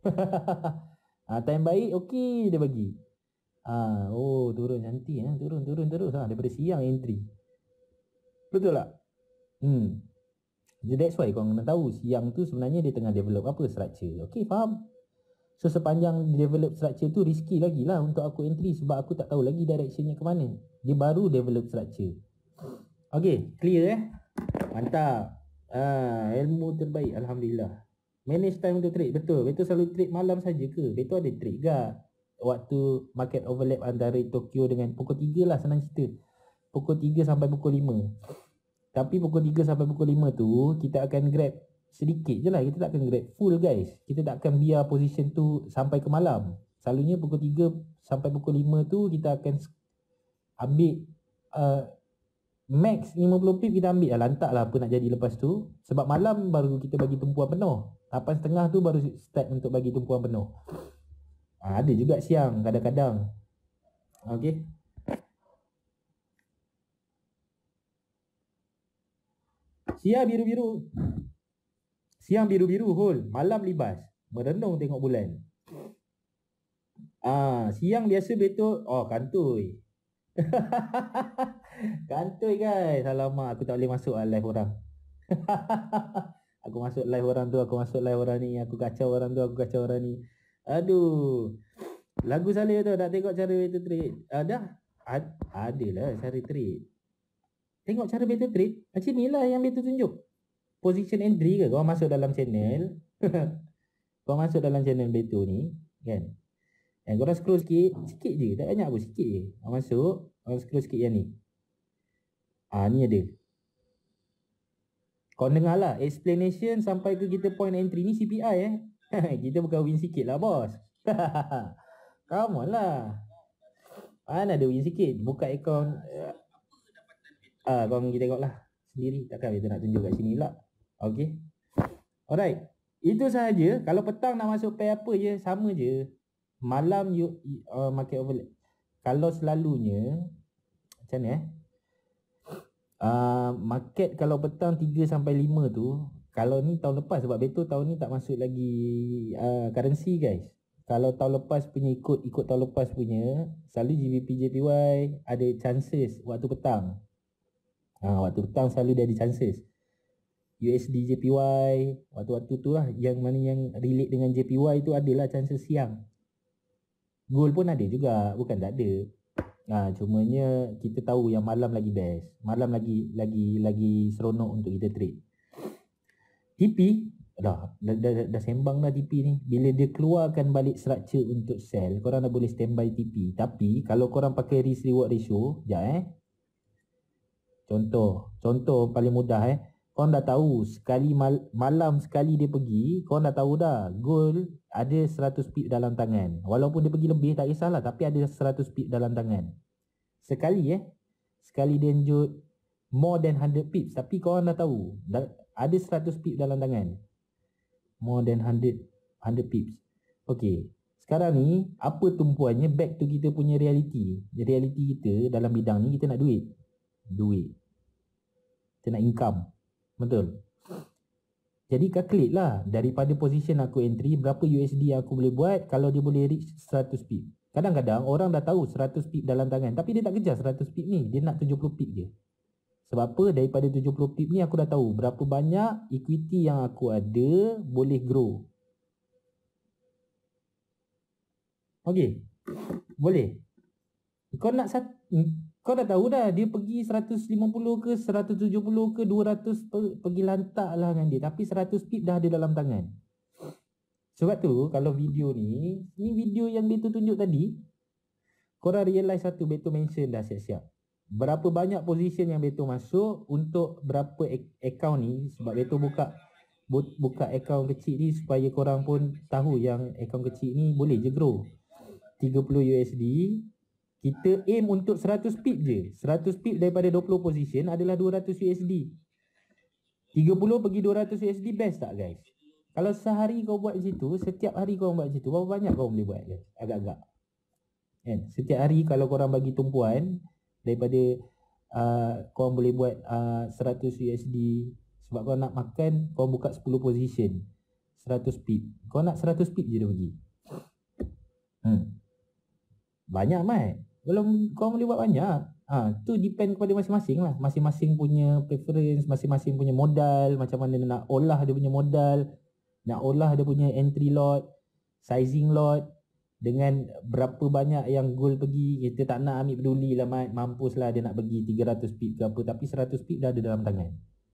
ah, time baik, okey dia bagi. Ah, oh, turun cantik. Ha? Turun, turun terus. Ha? Daripada siang entry. Betul tak? Hmm. That's why korang kena tahu siang tu sebenarnya dia tengah develop apa structure. Okay, faham? So sepanjang develop structure tu risky lagi lah untuk aku entry sebab aku tak tahu lagi directionnya ke mana. Dia baru develop structure. Okay, clear eh? Mantap. Ah, ilmu terbaik, Alhamdulillah. Manage time untuk trade, betul. Betul selalu trade malam saja ke? Betul ada trade ke? Waktu market overlap antara Tokyo dengan pukul tiga lah senang cerita. Pukul tiga sampai pukul lima. Tapi pukul tiga sampai pukul lima tu kita akan grab sedikit je lah. Kita tak akan grab full guys. Kita tak akan biar position tu sampai ke malam. Selalunya pukul tiga sampai pukul lima tu kita akan ambil uh, max lima puluh pip kita ambil lah. Lantak lah apa nak jadi lepas tu. Sebab malam baru kita bagi tumpuan penuh. lapan setengah tu baru start untuk bagi tumpuan penuh. ha, Ada juga siang kadang-kadang. Okay. Siang biru-biru. Siang biru-biru hold, malam libas. Merenung tengok bulan. Ah, siang biasa betul. Oh, kantoi. Kantoi guys. Alamak, aku tak boleh masuk lah live orang. Aku masuk live orang tu, aku masuk live orang ni, aku kacau orang tu, aku kacau orang ni. Aduh. Lagu Saleh tu nak tengok cara betul trade. Ada? Ad, adalah cara trade. Tengok cara better trade. Macam ni lah yang better tunjuk. Position entry ke? Kau masuk dalam channel. Kau masuk dalam channel better ni. Kan? Yang korang scroll sikit. Sikit je. Tak banyak pun. Sikit je. Kau masuk. Kau scroll sikit yang ni. Ah, ni ada. Kau dengar lah. Explanation sampai ke kita point entry ni C P I eh. Kita bukan win sikit lah bos. Come on lah. Mana ada win sikit. Buka account. Ah, kau pergi tengok lah sendiri. Takkan kita nak tunjuk kat sini pula. Okay. Alright. Itu sahaja. Kalau petang nak masuk pair apa je, sama je. Malam you uh, market overlap. Kalau selalunya macam ni eh. Uh, market kalau petang tiga sampai lima tu, kalau ni tahun lepas sebab betul tahun ni tak masuk lagi uh, currency guys. Kalau tahun lepas punya ikut ikut tahun lepas punya, selalu G B P J P Y ada chances waktu petang. Ha, waktu petang selalu dia ada chances. U S D J P Y waktu-waktu tu lah, yang mana yang relate dengan J P Y tu adalah chances siang. Gold pun ada juga, bukan tak ada. Ha, cumanya kita tahu yang malam lagi best. Malam lagi lagi lagi seronok untuk kita trade. T P dah dah, dah, dah sembang dah T P ni. Bila dia keluarkan balik structure untuk sell, korang dah boleh standby T P. Tapi kalau korang pakai risk reward ratio, sekejap eh. Contoh, contoh paling mudah eh. Korang dah tahu sekali mal, malam sekali dia pergi, korang dah tahu dah gold ada seratus pip dalam tangan. Walaupun dia pergi lebih tak kisahlah, tapi ada seratus pip dalam tangan. Sekali eh. Sekali dia enjut more than one hundred pips, tapi korang dah tahu dah, ada seratus pip dalam tangan. More than one hundred one hundred pips. Okey. Sekarang ni apa tumpuannya back to kita punya reality. Reality kita dalam bidang ni kita nak duit. Duit. Kita nak income. Betul. Jadi calculate lah daripada position aku entry berapa U S D yang aku boleh buat kalau dia boleh reach seratus pip. Kadang-kadang orang dah tahu seratus pip dalam tangan tapi dia tak kejar seratus pip ni, dia nak tujuh puluh pip je. Sebab apa? Daripada tujuh puluh pip ni aku dah tahu berapa banyak equity yang aku ada boleh grow. Okey. Boleh. Kau nak sat, kau dah tahu dah dia pergi seratus lima puluh ke seratus tujuh puluh ke dua ratus per, pergi lantak lah dengan dia, tapi seratus pip dah ada dalam tangan. Sebab tu kalau video ni, ni video yang Beto tunjuk tadi, korang realize satu, Beto mention dah siap-siap berapa banyak position yang Beto masuk untuk berapa account ni. Sebab Beto buka buka account kecil ni supaya korang pun tahu yang account kecil ni boleh je grow. Tiga puluh U S D, kita aim untuk seratus pip je. Seratus pip daripada dua puluh position adalah dua ratus U S D. Tiga puluh pergi dua ratus U S D, best tak guys? Kalau sehari kau buat macam tu, setiap hari kau buat macam tu, berapa banyak kau boleh buat guys? Agak-agak kan? Setiap hari kalau korang bagi tumpuan daripada uh, korang boleh buat uh, seratus U S D. Sebab kau nak makan, kau buka sepuluh position, seratus pip. Kau nak seratus pip je dia pergi. Hmm. Banyak mat. Kalau kau boleh buat banyak, ha, tu depend kepada masing-masing lah. Masing-masing punya preference, masing-masing punya modal, macam mana dia nak olah dia punya modal, nak olah dia punya entry lot, sizing lot, dengan berapa banyak yang goal pergi. Kita tak nak ambil peduli lah mat, mampus lah dia nak pergi tiga ratus pip ke apa, tapi seratus pip dah ada dalam tangan.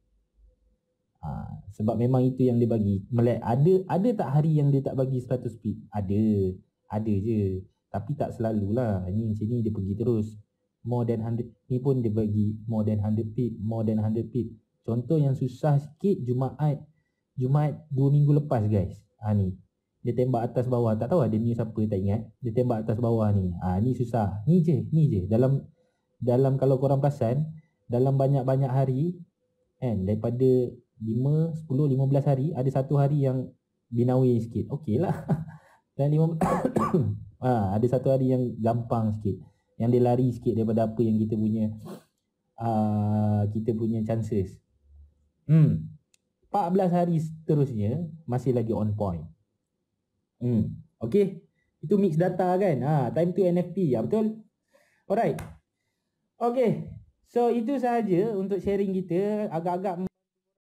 Ha, sebab memang itu yang dia bagi. Melek, ada ada tak hari yang dia tak bagi seratus pip? Ada. Ada je. Tapi tak selalulah. Ni macam ni dia pergi terus. More than one hundred. Ni pun dia bagi more than one hundred pip. More than one hundred pip. Contoh yang susah sikit Jumaat. Jumaat dua minggu lepas guys. Ha ni. Dia tembak atas bawah. Tak tahu ada ni siapa, tak ingat. Dia tembak atas bawah ni. Ha ni susah. Ni je. Ni je. Dalam dalam kalau korang perasan, dalam banyak-banyak hari kan, daripada lima, sepuluh, lima belas hari, ada satu hari yang binawi sikit. Okey lah. Dan lima ha, ada satu hari yang gampang sikit, yang dia lari sikit daripada apa yang kita punya uh, kita punya chances. Hmm. empat belas hari seterusnya masih lagi on point. Hmm. Okey. Itu mix data kan. Ha, time to N F T. Ya, betul? Alright. Okey. So itu sahaja untuk sharing kita. Agak-agak